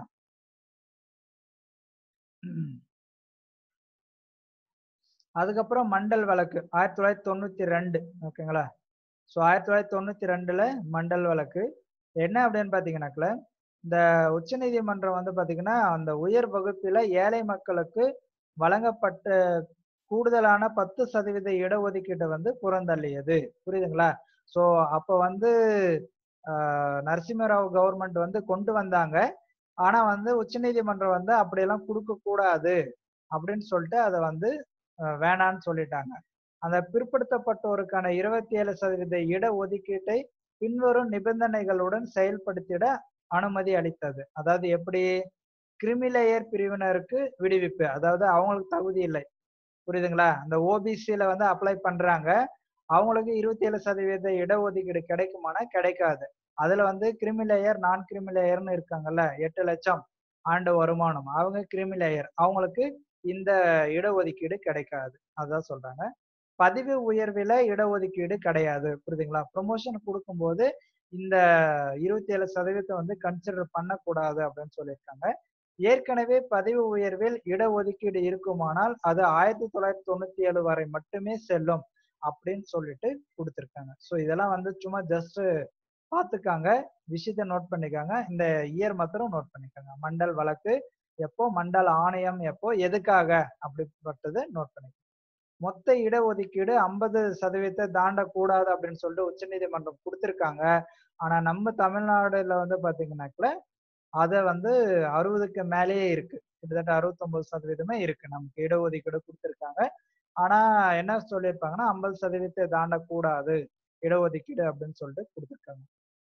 S1: அதுக்கப்புறம் மண்டல் வழக்கு ஆயிரத்தி தொள்ளாயிரத்தி தொண்ணூத்தி ரெண்டு. ஓகேங்களா? சோ ஆயிரத்தி தொள்ளாயிரத்தி தொண்ணூத்தி ரெண்டுல மண்டல் வழக்கு என்ன அப்படின்னு பாத்தீங்கன்னாக்கல, இந்த உச்ச நீதிமன்றம் வந்து பாத்தீங்கன்னா அந்த உயர் வகுப்பில ஏழை மக்களுக்கு வழங்கப்பட்ட கூடுதலான பத்து சதவீத இடஒதுக்கீட்டை வந்து புறந்தள்ளியது. புரியுதுங்களா? சோ அப்ப வந்து ஆஹ் நரசிம்மராவ் கவர்மெண்ட் வந்து கொண்டு வந்தாங்க. ஆனா வந்து உச்சநீதிமன்றம் வந்து அப்படியெல்லாம் கொடுக்க கூடாது அப்படின்னு சொல்லிட்டு அதை வந்து அஹ் வேணான்னு சொல்லிட்டாங்க. அந்த பிற்படுத்தப்பட்டோருக்கான இருபத்தி ஏழு சதவீத இட ஒதுக்கீட்டை பின்வரும் நிபந்தனைகளுடன் செயல்படுத்திட அனுமதி அளித்தது. அதாவது எப்படி, கிரிமிலேயர் பிரிவினருக்கு விடுவிப்பு, அதாவது அவங்களுக்கு தகுதி இல்லை. புரியுதுங்களா? அந்த ஓபிசில வந்து அப்ளை பண்றாங்க. அவங்களுக்கு இருபத்தி ஏழு சதவீத இடஒதுக்கீடு கிடைக்குமானா கிடைக்காது. அதுல வந்து கிரிமிலேயர் நான் கிரிமிலேயர்னு இருக்காங்கல்ல, எட்டு லட்சம் ஆண்டு வருமானம், அவங்க கிரிமிலேயர், அவங்களுக்கு இந்த இடஒதுக்கீடு கிடைக்காது. அதான் சொல்றாங்க. பதவி உயர்வில இடஒதுக்கீடு கிடையாது. புரியுதுங்களா? ப்ரொமோஷன் கொடுக்கும்போது இந்த இருபத்தி ஏழு சதவீதத்தை வந்து கன்சிடர் பண்ணக்கூடாது அப்படின்னு சொல்லியிருக்காங்க. ஏற்கனவே பதவி உயர்வில் இடஒதுக்கீடு இருக்குமானால் அது ஆயிரத்தி தொள்ளாயிரத்தி தொண்ணூத்தி ஏழு வரை மட்டுமே செல்லும் அப்படின்னு சொல்லிட்டு கொடுத்திருக்காங்க. ஸோ இதெல்லாம் வந்து சும்மா ஜஸ்ட் பார்த்துக்காங்க, விஷயத்த நோட் பண்ணிக்காங்க. இந்த இயர் மாத்திரம் நோட் பண்ணிக்காங்க. மண்டல் வழக்கு எப்போ, மண்டல் ஆணையம் எப்போ, எதுக்காக அப்படிப்பட்டது நோட் பண்ணிக்கோங்க. மொத்த இடஒதுக்கீடு ஐம்பது சதவீதத்தை தாண்டக்கூடாது அப்படின்னு சொல்லிட்டு உச்சநீதிமன்றம் கொடுத்திருக்காங்க. ஆனா நம்ம தமிழ்நாடுல வந்து பாத்தீங்கன்னாக்கல அத வந்து அறுபதுக்கு மேலேயே இருக்கு. கிட்டத்தட்ட அறுபத்தி ஒன்பது சதவீதமே இருக்கு. நமக்கு இடஒதுக்கீடு கொடுத்திருக்காங்க. ஆனா என்ன சொல்லியிருப்பாங்கன்னா ஐம்பது சதவீதத்தை தாண்டக்கூடாது இடஒதுக்கீடு அப்படின்னு சொல்லிட்டு கொடுத்திருக்காங்க.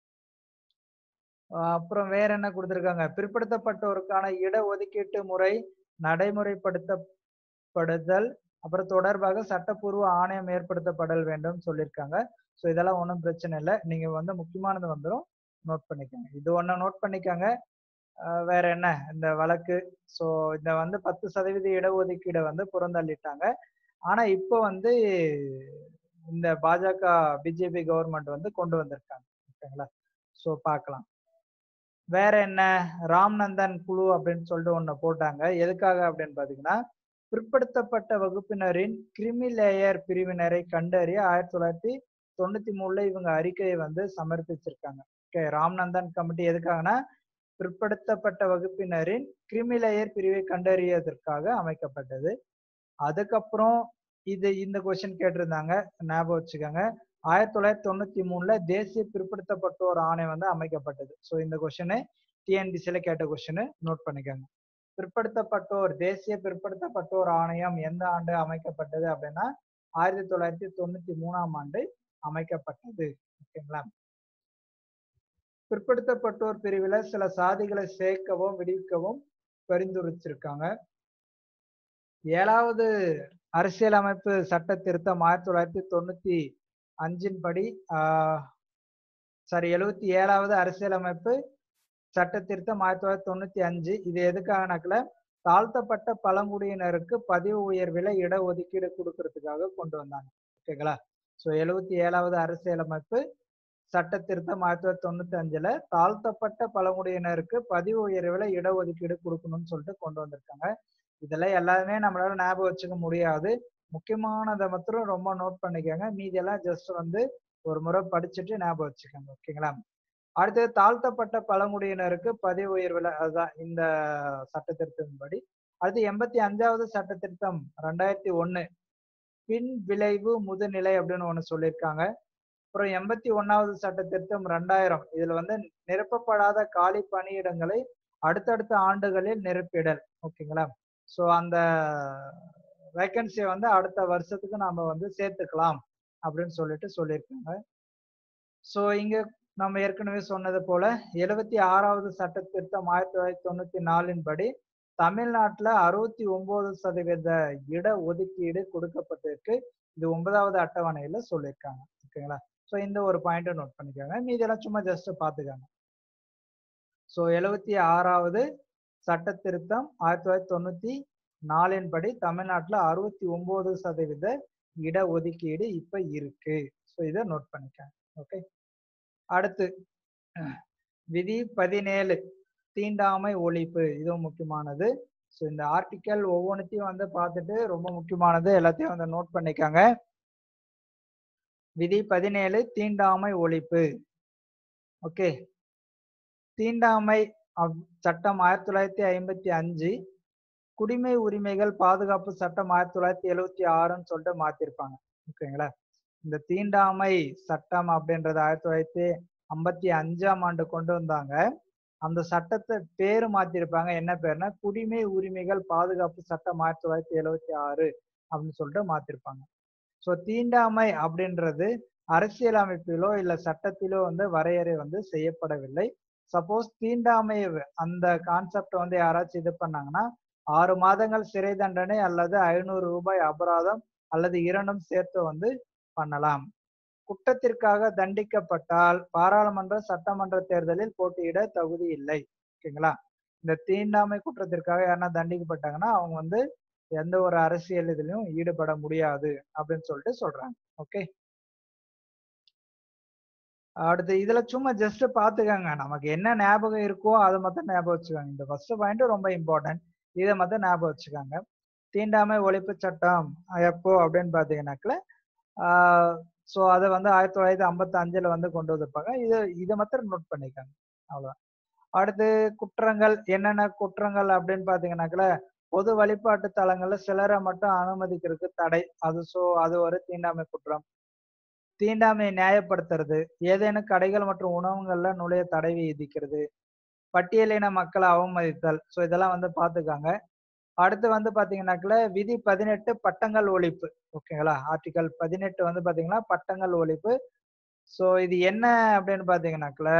S1: அப்புறம் வேற என்ன கொடுத்திருக்காங்க, பிற்படுத்தப்பட்டோருக்கான இடஒதுக்கீட்டு முறை நடைமுறைப்படுத்தப்படுதல் அப்புறம் தொடர்பாக சட்டப்பூர்வ ஆணையம் ஏற்படுத்தப்படல் வேண்டும் சொல்லியிருக்காங்க. ஸோ இதெல்லாம் ஒன்றும் பிரச்சனை இல்லை. நீங்க வந்து முக்கியமானது வந்துடும், நோட் பண்ணிக்கோங்க. இது ஒண்ணு நோட் பண்ணிக்கோங்க. வேற என்ன இந்த வழக்கு. ஸோ இந்த வந்து பத்து சதவீத இடஒதுக்கீடை வந்து புறந்தள்ளிட்டாங்க. ஆனா இப்போ வந்து இந்த பாஜக பிஜேபி கவர்மெண்ட் வந்து கொண்டு வந்திருக்காங்க. ஓகேங்களா? ஸோ பார்க்கலாம். வேற என்ன, ராம்நந்தன் குழு அப்படின்னு சொல்லிட்டு ஒண்ணு போட்டாங்க. எதுக்காக அப்படின்னு பாத்தீங்கன்னா, பிற்படுத்தப்பட்ட வகுப்பினரின் கிரிமி லேயர் பிரிவினரை கண்டறிய ஆயிரத்தி தொள்ளாயிரத்தி தொண்ணூத்தி மூணுல இவங்க அறிக்கையை வந்து சமர்ப்பிச்சிருக்காங்க. ஓகே, ராம்நந்தன் கமிட்டி எதுக்காகனா பிற்படுத்தப்பட்ட வகுப்பினரின் கிரிமி லேயர் பிரிவை கண்டறியதற்காக அமைக்கப்பட்டது. அதுக்கப்புறம் இது இந்த கொஸ்டின் கேட்டிருந்தாங்க, ஞாபகம் வச்சுக்கோங்க. ஆயிரத்தி தொள்ளாயிரத்தி தொண்ணூத்தி மூணுல தேசிய பிற்படுத்தப்பட்டோர் ஆணையம் வந்து அமைக்கப்பட்டது. ஸோ இந்த கொஸ்டின் டிஎன்பிசில கேட்ட கொஸ்டின் நோட் பண்ணிக்கோங்க. பிற்படுத்தப்பட்டோர் தேசிய பிற்படுத்தப்பட்டோர் ஆணையம் எந்த ஆண்டு அமைக்கப்பட்டது அப்படின்னா ஆயிரத்தி தொள்ளாயிரத்தி தொண்ணூத்தி மூணாம் ஆண்டு அமைக்கப்பட்டது. ஓகேங்களா? பிற்படுத்தப்பட்டோர் பிரிவுல சில சாதிகளை சேர்க்கவும் விடுவிக்கவும் பரிந்துரைச்சிருக்காங்க. ஏழாவது அரசியலமைப்பு சட்ட திருத்தம் ஆயிரத்தி தொள்ளாயிரத்தி தொண்ணூத்தி அஞ்சின் படி ஆஹ் சாரி எழுபத்தி ஏழாவது அரசியலமைப்பு சட்ட திருத்தம் ஆயிரத்தி தொள்ளாயிரத்தி தொண்ணூத்தி அஞ்சு இது எதுக்காகனாக்கல தாழ்த்தப்பட்ட பழங்குடியினருக்கு பதிவு உயர்வில இடஒதுக்கீடு கொடுக்கறதுக்காக கொண்டு வந்தாங்க. ஓகேங்களா? ஸோ எழுபத்தி ஏழாவது அரசியலமைப்பு சட்ட திருத்தம் ஆயிரத்தி தொள்ளாயிரத்தி தொண்ணூத்தி அஞ்சுல தாழ்த்தப்பட்ட பழங்குடியினருக்கு பதிவு உயர்வுல இடஒதுக்கீடு கொடுக்கணும்னு சொல்லிட்டு கொண்டு வந்திருக்காங்க. இதெல்லாம் எல்லாருமே நம்மளால ஞாபகம் வச்சுக்க முடியாது. முக்கியமானதை மாத்திரம் ரொம்ப நோட் பண்ணிக்கோங்க. மீதி எல்லாம் ஜஸ்ட் வந்து ஒரு முறை படிச்சுட்டு ஞாபகம் வச்சுக்கோங்க. ஓகேங்களா? அடுத்தது தாழ்த்தப்பட்ட பழங்குடியினருக்கு பதிவு உயர்வுல அதுதான் இந்த சட்ட திருத்தத்தின்படி. அடுத்து எண்பத்தி அஞ்சாவது சட்ட திருத்தம் ரெண்டாயிரத்தி ஒண்ணு பின் விளைவு முதுநிலை அப்படின்னு ஒண்ணு சொல்லியிருக்காங்க. அப்புறம் எண்பத்தி ஒன்னாவது சட்ட திருத்தம் ரெண்டாயிரம் இதுல வந்து நிரப்பப்படாத காலி பணியிடங்களை அடுத்தடுத்த ஆண்டுகளில் நிரப்பிடல். ஓகேங்களா? ஸோ அந்த வேகன்சியை வந்து அடுத்த வருஷத்துக்கு நாம வந்து சேர்த்துக்கலாம் அப்படின்னு சொல்லிட்டு சொல்லியிருக்காங்க. ஸோ இங்க நம்ம ஏற்கனவே சொன்னது போல எழுபத்தி ஆறாவது சட்ட திருத்தம் ஆயிரத்தி தொள்ளாயிரத்தி தொண்ணூத்தி நாலின் படி தமிழ்நாட்டுல அறுபத்தி ஒன்பது சதவீத இட ஒதுக்கீடு கொடுக்கப்பட்டிருக்கு. இது ஒன்பதாவது அட்டவணையில சொல்லியிருக்காங்க. ஓகேங்களா? ஸோ இந்த ஒரு பாயிண்ட் நோட் பண்ணிக்கோங்க. மீதெல்லாம் சும்மா ஜஸ்ட் பாத்துக்காங்க. ஸோ எழுபத்தி ஆறாவது சட்ட திருத்தம் ஆயிரத்தி தொள்ளாயிரத்தி தொண்ணூத்தி நாலின் படி தமிழ்நாட்டுல அறுபத்தி ஒன்பது சதவீத இட ஒதுக்கீடு இப்ப இருக்கு. ஸோ இதை நோட் பண்ணிக்கோங்க. ஓகே. அடுத்து விதி பதினேழு தீண்டாமை ஒழிப்பு இதுவும் முக்கியமானது. ஸோ இந்த ஆர்டிக்கல் ஒவ்வொன்றுத்தையும் வந்து பார்த்துட்டு ரொம்ப முக்கியமானது எல்லாத்தையும் வந்து நோட் பண்ணிக்கோங்க. விதி பதினேழு தீண்டாமை ஒழிப்பு. ஓகே. தீண்டாமை சட்டம் ஆயிரத்தி தொள்ளாயிரத்தி ஐம்பத்தி அஞ்சு குடிமை உரிமைகள் பாதுகாப்பு சட்டம் ஆயிரத்தி தொள்ளாயிரத்தி எழுவத்தி ஆறுன்னு சொல்லிட்டு மாத்திருப்பாங்க. ஓகேங்களா? இந்த தீண்டாமை சட்டம் அப்படின்றது ஆயிரத்தி தொள்ளாயிரத்தி ஐம்பத்தி அஞ்சாம் ஆண்டு கொண்டு வந்தாங்க. அந்த சட்டத்தை பேரு மாத்திருப்பாங்க. என்ன பேருனா குடிமை உரிமைகள் பாதுகாப்பு சட்டம் ஆயிரத்தி தொள்ளாயிரத்தி எழுவத்தி ஆறு அப்படின்னு சொல்லிட்டு மாத்திருப்பாங்க. ஸோ தீண்டாமை அப்படின்றது அரசியலமைப்பிலோ இல்ல சட்டத்திலோ வந்து வரையறை வந்து செய்யப்படவில்லை. சப்போஸ் தீண்டாமை அந்த கான்செப்ட் வந்து யாராச்சும் இது பண்ணாங்கன்னா ஆறு மாதங்கள் சிறை தண்டனை அல்லது ஐநூறு ரூபாய் அபராதம் அல்லது இரண்டும் சேர்த்து வந்து பண்ணலாம். குற்றத்திற்காக தண்டிக்கப்பட்டால் பாராளுமன்ற சட்டமன்ற தேர்தலில் போட்டியிட தகுதி இல்லை. ஓகேங்களா? இந்த தீண்டாமை குற்றத்திற்காக யாருன்னா தண்டிக்கப்பட்டாங்கன்னா அவங்க வந்து எந்த ஒரு அரசியல் இதுலயும் ஈடுபட முடியாது அப்படின்னு சொல்லிட்டு சொல்றாங்க. ஓகே. அடுத்து இதுல சும்மா ஜஸ்ட் பாத்துக்கங்க. நமக்கு என்ன ஞாபகம் இருக்கோ அதை மட்டும் ஞாபகம் வச்சுக்கோங்க. இந்த ஃபர்ஸ்ட் பாயிண்ட் ரொம்ப இம்பார்ட்டன்ட். இதை மட்டும் ஞாபகம் வச்சுக்கோங்க. தீண்டாமை ஒழிப்பு சட்டம் எப்போ அப்படின்னு பாத்தீங்கன்னாக்கல ஆஹ் ஸோ அதை வந்து ஆயிரத்தி தொள்ளாயிரத்தி ஐம்பத்தி அஞ்சுல வந்து கொண்டு வந்திருப்பாங்க. இது இதை மாத்திரம் நோட் பண்ணிக்காங்க. அவ்வளவுதான். அடுத்து குற்றங்கள் என்னென்ன குற்றங்கள் அப்படின்னு பாத்தீங்கன்னாக்கல பொது வழிபாட்டு தலங்கள்ல சிலரை மட்டும் அனுமதிக்கிறதுக்கு தடை. அது ஸோ அது ஒரு தீண்டாமை குற்றம். தீண்டாமையை நியாயப்படுத்துறது, ஏதேனும் கடைகள் மற்றும் உணவகங்கள்ல நுழைய தடை விதிக்கிறது, பட்டியலின மக்களை அவமதித்தல். ஸோ இதெல்லாம் வந்து பாத்துக்காங்க. அடுத்து வந்து பாத்தீங்கன்னாக்கல விதி பதினெட்டு பட்டங்கள் ஒழிப்பு. ஓகேங்களா? ஆர்டிகல் பதினெட்டு வந்து பாத்தீங்கன்னா பட்டங்கள் ஒழிப்பு. ஸோ இது என்ன அப்படின்னு பாத்தீங்கன்னாக்கல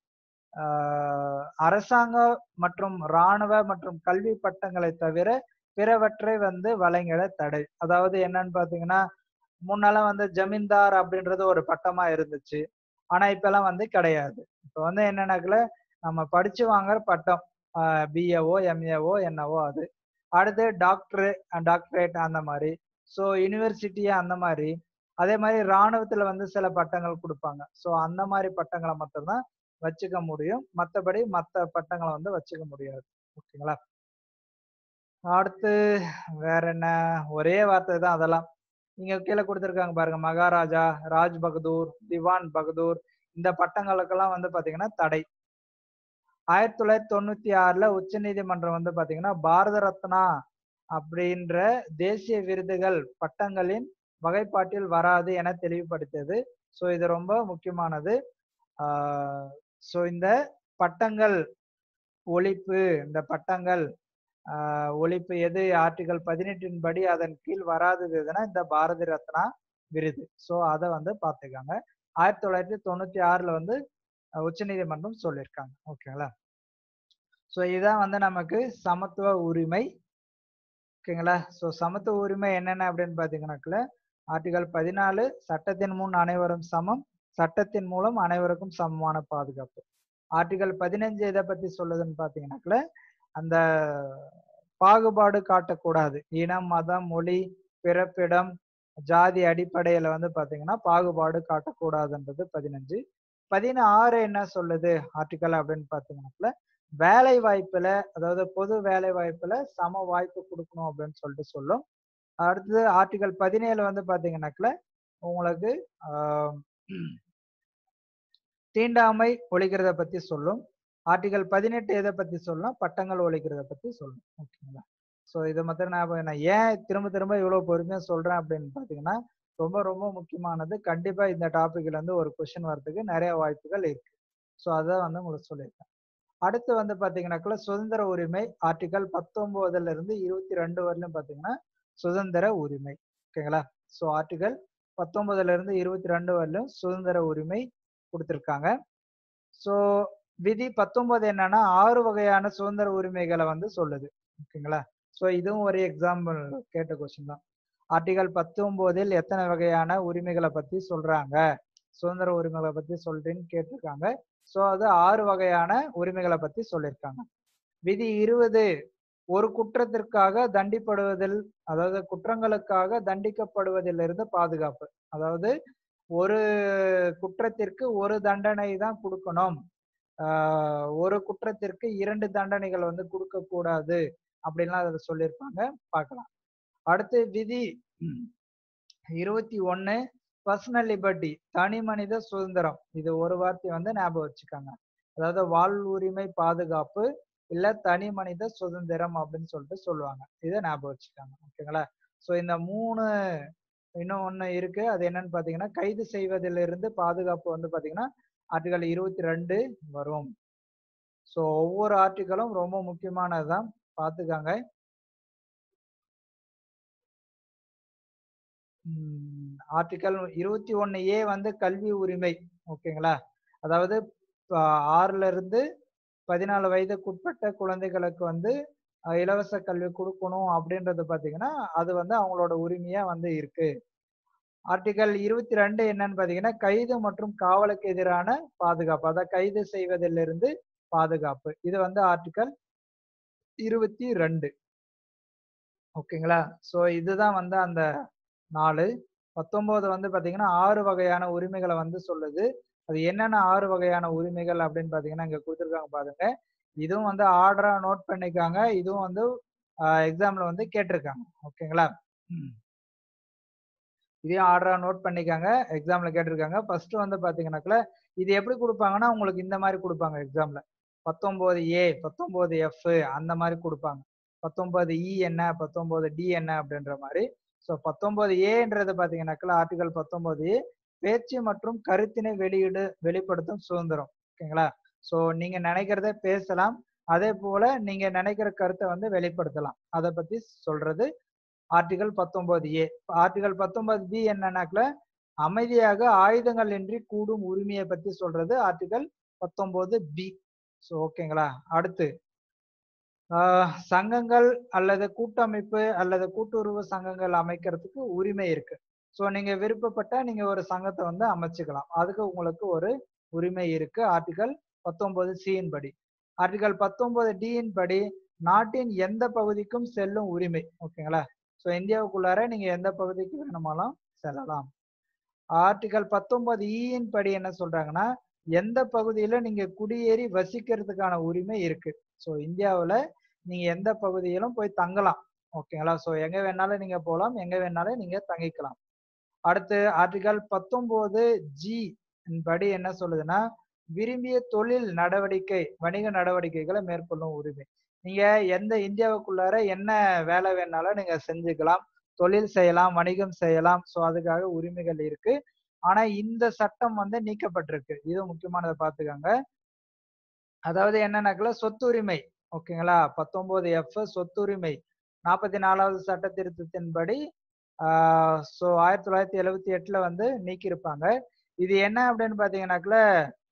S1: ஆஹ் அரசாங்க மற்றும் இராணுவ மற்றும் கல்வி பட்டங்களை தவிர பிறவற்றை வந்து வழங்கிட தடை. அதாவது என்னன்னு பாத்தீங்கன்னா முன்னெல்லாம் வந்து ஜமீன்தார் அப்படின்றது ஒரு பட்டமா இருந்துச்சு. ஆனா இப்ப எல்லாம் வந்து கிடையாது. இப்ப வந்து என்னன்னாக்கல நம்ம படிச்சு வாங்குற பட்டம் ஆஹ் பிஏஓ எம்ஏஓ என்னவோ அது. அடுத்து டாக்டரு டாக்டரேட் அந்த மாதிரி. ஸோ யூனிவர்சிட்டி அந்த மாதிரி. அதே மாதிரி இராணுவத்துல வந்து சில பட்டங்கள் கொடுப்பாங்க. ஸோ அந்த மாதிரி பட்டங்களை மட்டும்தான் வச்சுக்க முடியும். மற்றபடி மற்ற பட்டங்களை வந்து வச்சுக்க முடியாது. ஓகேங்களா? அடுத்து வேற என்ன ஒரே வார்த்தை தான் அதெல்லாம். நீங்க கீழே கொடுத்துருக்காங்க பாருங்க மகாராஜா, ராஜ் பகதூர், திவான் பகதூர் இந்த பட்டங்களுக்கெல்லாம் வந்து பாத்தீங்கன்னா தடை. ஆயிரத்தி தொள்ளாயிரத்தி தொண்ணூத்தி ஆறுல உச்ச நீதிமன்றம் வந்து பாத்தீங்கன்னா பாரத ரத்னா அப்படின்ற தேசிய விருதுகள் பட்டங்களின் வகைப்பாட்டில் வராது என தெளிவுபடுத்தியது. ஸோ இது ரொம்ப முக்கியமானது. ஆஹ் ஸோ இந்த பட்டங்கள் ஒழிப்பு இந்த பட்டங்கள் ஆஹ் ஒழிப்பு எது ஆர்டிகல் பதினெட்டின் படி அதன் கீழ் வராதது எதுனா இந்த பாரதி ரத்னா விருது. ஸோ அதை வந்து பார்த்துக்காங்க. ஆயிரத்தி தொள்ளாயிரத்தி தொண்ணூத்தி ஆறுல வந்து உச்சநீதிமன்றம் சொல்லியிருக்காங்க. ஓகேங்களா? ஸோ இதான் வந்து நமக்கு சமத்துவ உரிமை. ஓகேங்களா? ஸோ சமத்துவ உரிமை என்னென்ன அப்படின்னு பார்த்தீங்கன்னாக்கல, ஆர்டிகல் பதினாலு சட்டத்தின் முன் அனைவரும் சமம். சட்டத்தின் மூலம் அனைவருக்கும் சமமான பாதுகாப்பு. ஆர்டிகல் பதினைந்து எத பத்தி சொல்லுதுன்னு பார்த்தீங்கன்னாக்கல, அந்த பாகுபாடு காட்டக்கூடாது. இனம், மதம், மொழி, பிறப்பிடம், ஜாதி அடிப்படையில வந்து பார்த்தீங்கன்னா, பாகுபாடு காட்டக்கூடாதுன்றது பதினைந்து. பதினாறு என்ன சொல்லுது ஆர்டிகல் அப்படின்னு பார்த்தீங்கன்னாக்கல, வேலை வாய்ப்புல அதாவது பொது வேலை வாய்ப்புல சம வாய்ப்பு குடுக்கணும் அப்படின்னு சொல்லிட்டு சொல்லும். அடுத்தது ஆர்டிகல் பதினேழு வந்து பார்த்தீங்கன்னாக்கல, உங்களுக்கு ஆ தீண்டாமை ஒழிக்கிறத பத்தி சொல்லும். ஆர்டிகல் பதினெட்டு எத பத்தி சொல்லும்னா, பட்டங்கள் ஒழிக்கிறத பத்தி சொல்லும். ஓகேங்களா? ஸோ இத மாத்திரம் ஞாபகம் நான் ஏன் திரும்ப திரும்ப இவ்வளவு பொறுமையா சொல்றேன் அப்படின்னு பார்த்தீங்கன்னா, ரொம்ப ரொம்ப முக்கியமானது. கண்டிப்பா இந்த டாபிக்ல இருந்து ஒரு கொஸ்டின் வரதுக்கு நெறைய வாய்ப்புகள் இருக்கு. ஸோ அதான் வந்து உங்களுக்கு சொல்லியிருக்கேன். அடுத்து வந்து பார்த்தீங்கன்னாக்கா, சுதந்திர உரிமை ஆர்டிகல் பத்தொன்பதுல இருந்து இருபத்தி இரண்டு வரையிலும் பார்த்தீங்கன்னா, சுதந்திர உரிமை. ஓகேங்களா? ஸோ ஆர்டிகல் பத்தொன்பதுல இருந்து இருபத்தி இரண்டு வரையிலும் சுதந்திர உரிமை குடுத்திருக்காங்க. ஸோ விதி பத்தொன்பது என்னன்னா, ஆறு வகையான சுதந்திர உரிமைகள வந்து சொல்லுது. ஓகேங்களா? ஸோ இதுவும் ஒரு எக்ஸாம்பிள் கேட்ட கொஸ்டின் தான். ஆர்டிகல் பத்தொன்பதில் எத்தனை வகையான உரிமைகள பத்தி சொல்றாங்க? சுதந்திர உரிமைகள பத்தி சொல்றேன்னு கேட்டிருக்காங்க. ஸோ அது ஆறு வகையான உரிமைகள பத்தி சொல்லியிருக்காங்க. விதி இருபது ஒரு குற்றத்திற்காக தண்டிப்படுவதில் அதாவது குற்றங்களுக்காக தண்டிக்கப்படுவதிலிருந்து பாதுகாப்பு. அதாவது ஒரு குற்றத்திற்கு ஒரு தண்டனை தான் குடுக்கணும். ஆ ஒரு குற்றத்திற்கு இரண்டு தண்டனைகள் வந்து குடுக்கக்கூடாது. அப்படின்லாம் அதுல சொல்லியிருப்பாங்க. பார்க்கலாம். அடுத்து விதி இருபத்தி ஒன்று பர்சனல் லிபர்ட்டி தனி மனித சுதந்திரம். இது ஒரு வார்த்தை வந்து ஞாபகம் வச்சுக்கோங்க. அதாவது வாழ்வுரிமை பாதுகாப்பு இல்ல தனி மனித சுதந்திரம் அப்படின்னு சொல்லிட்டு சொல்லுவாங்க. இத ஞாபகம் வச்சுக்கோங்க. ஓகேங்களா? ஸோ இந்த மூணு இன்னும் ஒண்ணு இருக்கு. அது என்னன்னு பார்த்தீங்கன்னா, கைது செய்வதிலிருந்து பாதுகாப்பு வந்து பார்த்தீங்கன்னா, ஆர்டிகல் இருபத்தி இரண்டு வரும். ஸோ ஒவ்வொரு ஆர்டிகளும் ரொம்ப முக்கியமானது தான். பார்த்துக்கங்க. ம். ஆர்டிகல் இருபத்தி ஒன்று ஏ வந்து கல்வி உரிமை. ஓகேங்களா? அதாவது ப ஆறுல இருந்து பதினாலு வயதுக்குட்பட்ட குழந்தைகளுக்கு வந்து அ இலவச கல்வி குடுக்கணும் அப்படின்றது பார்த்தீங்கன்னா, அது வந்து அவங்களோட உரிமையா வந்து இருக்கு. ஆர்டிகல் இருபத்தி இரண்டு என்னன்னு பார்த்தீங்கன்னா, கைது மற்றும் காவலுக்கு எதிரான பாதுகாப்பு. அதாவது கைது செய்வதிலிருந்து பாதுகாப்பு. இது வந்து ஆர்டிகல் இருபத்தி இரண்டு. ஓகேங்களா? ஸோ இதுதான் வந்து அந்த நாலு. பத்தொன்பது வந்து பார்த்தீங்கன்னா, ஆறு வகையான உரிமைகள வந்து சொல்லுது. அது என்னென்ன ஆறு வகையான உரிமைகள் அப்படின்னு பார்த்தீங்கன்னா, இங்க குடுத்துருக்காங்க பாருங்க. இதுவும் வந்து ஆர்டரா நோட் பண்ணிக்கோங்க. இதுவும் வந்து அ எக்ஸாம்ல வந்து கேட்டிருக்காங்க. ஓகேங்களா? ம். இதையும் ஆர்டரா நோட் பண்ணிக்கோங்க. எக்ஸாம்ல கேட்டிருக்காங்க. ஃபர்ஸ்ட் வந்து பார்த்தீங்கன்னாக்கா, இது எப்படி குடுப்பாங்கன்னா, உங்களுக்கு இந்த மாரி குடுப்பாங்க எக்ஸாம்ல. பத்தொன்பது ஏ, பத்தொன்பது எஃப் அந்த மாரி குடுப்பாங்க. பத்தொன்பது இ என்ன, பத்தொன்பது டி என்ன அப்படின்ற மாரி. ஸோ பத்தொன்பது ஏன்றது பார்த்தீங்கன்னாக்கா, ஆர்டிகல் பத்தொன்பது ஏ பேச்சு மற்றும் கருத்தினை வெளியிடு வெளிப்படுத்தும் சுதந்திரம். ஓகேங்களா? ஸோ நீங்க நினைக்கிறத பேசலாம். அதேபோல நீங்க நினைக்கிற கருத்த வந்து வெளிப்படுத்தலாம். அத பத்தி சொல்றது ஆர்டிகல் பத்தொன்பது ஏ. ஆர்டிகல் பத்தொன்பது பி என்னன்னாக்கா, அமைதியாக ஆயுதங்கள் இன்றி கூடும் உரிமைய பத்தி சொல்றது ஆர்டிகல் பத்தொன்பது பி. ஸோ ஓகேங்களா? அடுத்து ஆ சங்கங்கள் அல்லது கூட்டமைப்பு அல்லது கூட்டுறவு சங்கங்கள் அமைக்கிறதுக்கு உரிமை இருக்கு. ஸோ நீங்க விருப்பப்பட்டா நீங்க ஒரு சங்கத்த வந்து அமைச்சுக்கலாம். அதுக்கு உங்களுக்கு ஒரு உரிமை இருக்கு. ஆர்டிகல் பத்தொன்பது சி-யின் படி. ஆர்டிகல் பத்தொன்பது டி-யின் படி நாட்டின் எந்த பகுதிக்கும் செல்லும் உரிமை. ஓகேங்களா? ஸோ இந்தியாவுக்குள்ளார நீங்க எந்த பகுதிக்கு வேணுமானாலும் செல்லலாம். ஆர்டிகல் பத்தொன்பது இ-யின் படி என்ன சொல்றாங்கன்னா, எந்த பகுதியில நீங்க குடியேறி வசிக்கிறதுக்கான உரிமை இருக்கு. ஸோ இந்தியாவுல நீங்க எந்த பகுதியிலும் போய் தங்கலாம். ஓகேங்களா? ஸோ எங்க வேணாலும் நீங்க போலாம். எங்க வேணாலும் நீங்க தங்கிக்கலாம். அடுத்து ஆர்டிகல் பத்தொன்பது ஜி படி என்ன சொல்லுதுன்னா, விரும்பிய தொழில் நடவடிக்கை, வணிக நடவடிக்கைகள மேற்கொள்ளும் உரிமை. நீங்க எந்த இந்தியாவுக்குள்ளார என்ன வேலை வேணாலும் நீங்க செஞ்சுக்கலாம். தொழில் செய்யலாம், வணிகம் செய்யலாம். ஸோ அதுக்காக உரிமைகள் இருக்கு. ஆனா இந்த சட்டம் வந்து நீக்கப்பட்டிருக்கு. இது முக்கியமானத பார்த்துக்கங்க. அதாவது என்னன்னாக்கா சொத்துரிமை. ஓகேங்களா? பத்தொன்பது எஃப் சொத்துரிமை. நாற்பத்தி நாலாவது சட்ட திருத்தத்தின்படி ஆ ஸோ ஆயிரத்தி தொள்ளாயிரத்தி எழுபத்தி எட்டுல வந்து நீக்கியிருப்பாங்க. இது என்ன அப்படின்னு பார்த்தீங்கன்னாக்கா,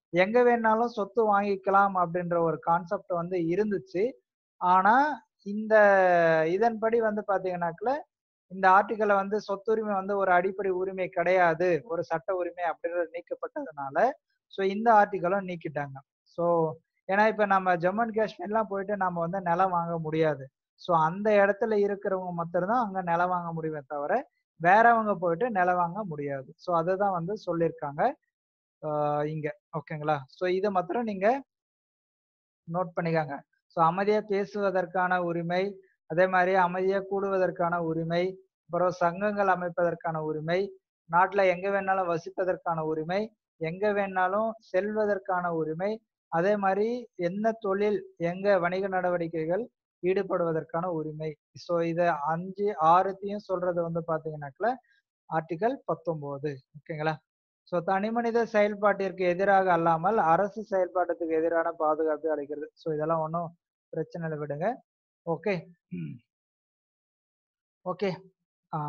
S1: எங்க வேணாலும் சொத்து வாங்கிக்கலாம் அப்படின்ற ஒரு கான்செப்ட் வந்து இருந்துச்சு. ஆனா, இந்த இதன்படி வந்து பார்த்தீங்கன்னாக்ல, இந்த ஆர்டிக்கிள்ல வந்து சொத்துரிமை வந்து ஒரு அடிப்படை உரிமை கிடையாது. ஒரு சட்ட உரிமை அப்படின்றது நீக்கப்பட்டதுனால, ஸோ இந்த ஆர்டிக்கிளும் நீக்கிட்டாங்க. ஸோ ஏன்னா இப்ப நம்ம ஜம்மு அண்ட் காஷ்மீர்லாம் போயிட்டு நம்ம வந்து நிலம் வாங்க முடியாது. ஸோ அந்த இடத்துல இருக்கிறவங்க மாத்திரம் தான் அங்க நிலம் வாங்க முடியுமே தவிர, வேறவங்க போயிட்டு நிலம் வாங்க முடியாது. ஸோ அததான் வந்து சொல்லியிருக்காங்க. ஆ இங்க. ஓகேங்களா? ஸோ இத மாத்திரம் நீங்க நோட் பண்ணிக்கங்க. ஸோ அமைதியா பேசுவதற்கான உரிமை, அதே மாரி அமைதியா கூடுவதற்கான உரிமை, அப்புறம் சங்கங்கள் அமைப்பதற்கான உரிமை, நாட்ல எங்க வேணாலும் வசிப்பதற்கான உரிமை, எங்க வேணாலும் செல்வதற்கான உரிமை, அதே மாரி என்ன தொழில், எங்க வணிக நடவடிக்கைகள் ஈடுபடுவதற்கான உரிமை. ஸோ இத ஐந்து, ஆறுத்தையும் சொல்றது வந்து பார்த்தீங்கன்னாக்ல, ஆர்டிகிள் பத்தொன்பது ஓகேங்களா? ஸோ தனிமனித செயல்பாட்டிற்கு எதிராக அல்லாமல், அரசு செயல்பாட்டுக்கு எதிரான பாதுகாப்பை அளிக்கிறது. ஸோ இதெல்லாம் ஒண்ணும் பிரச்சனை இல்ல விடுங்க. ஓகே. ஓகே. ஆ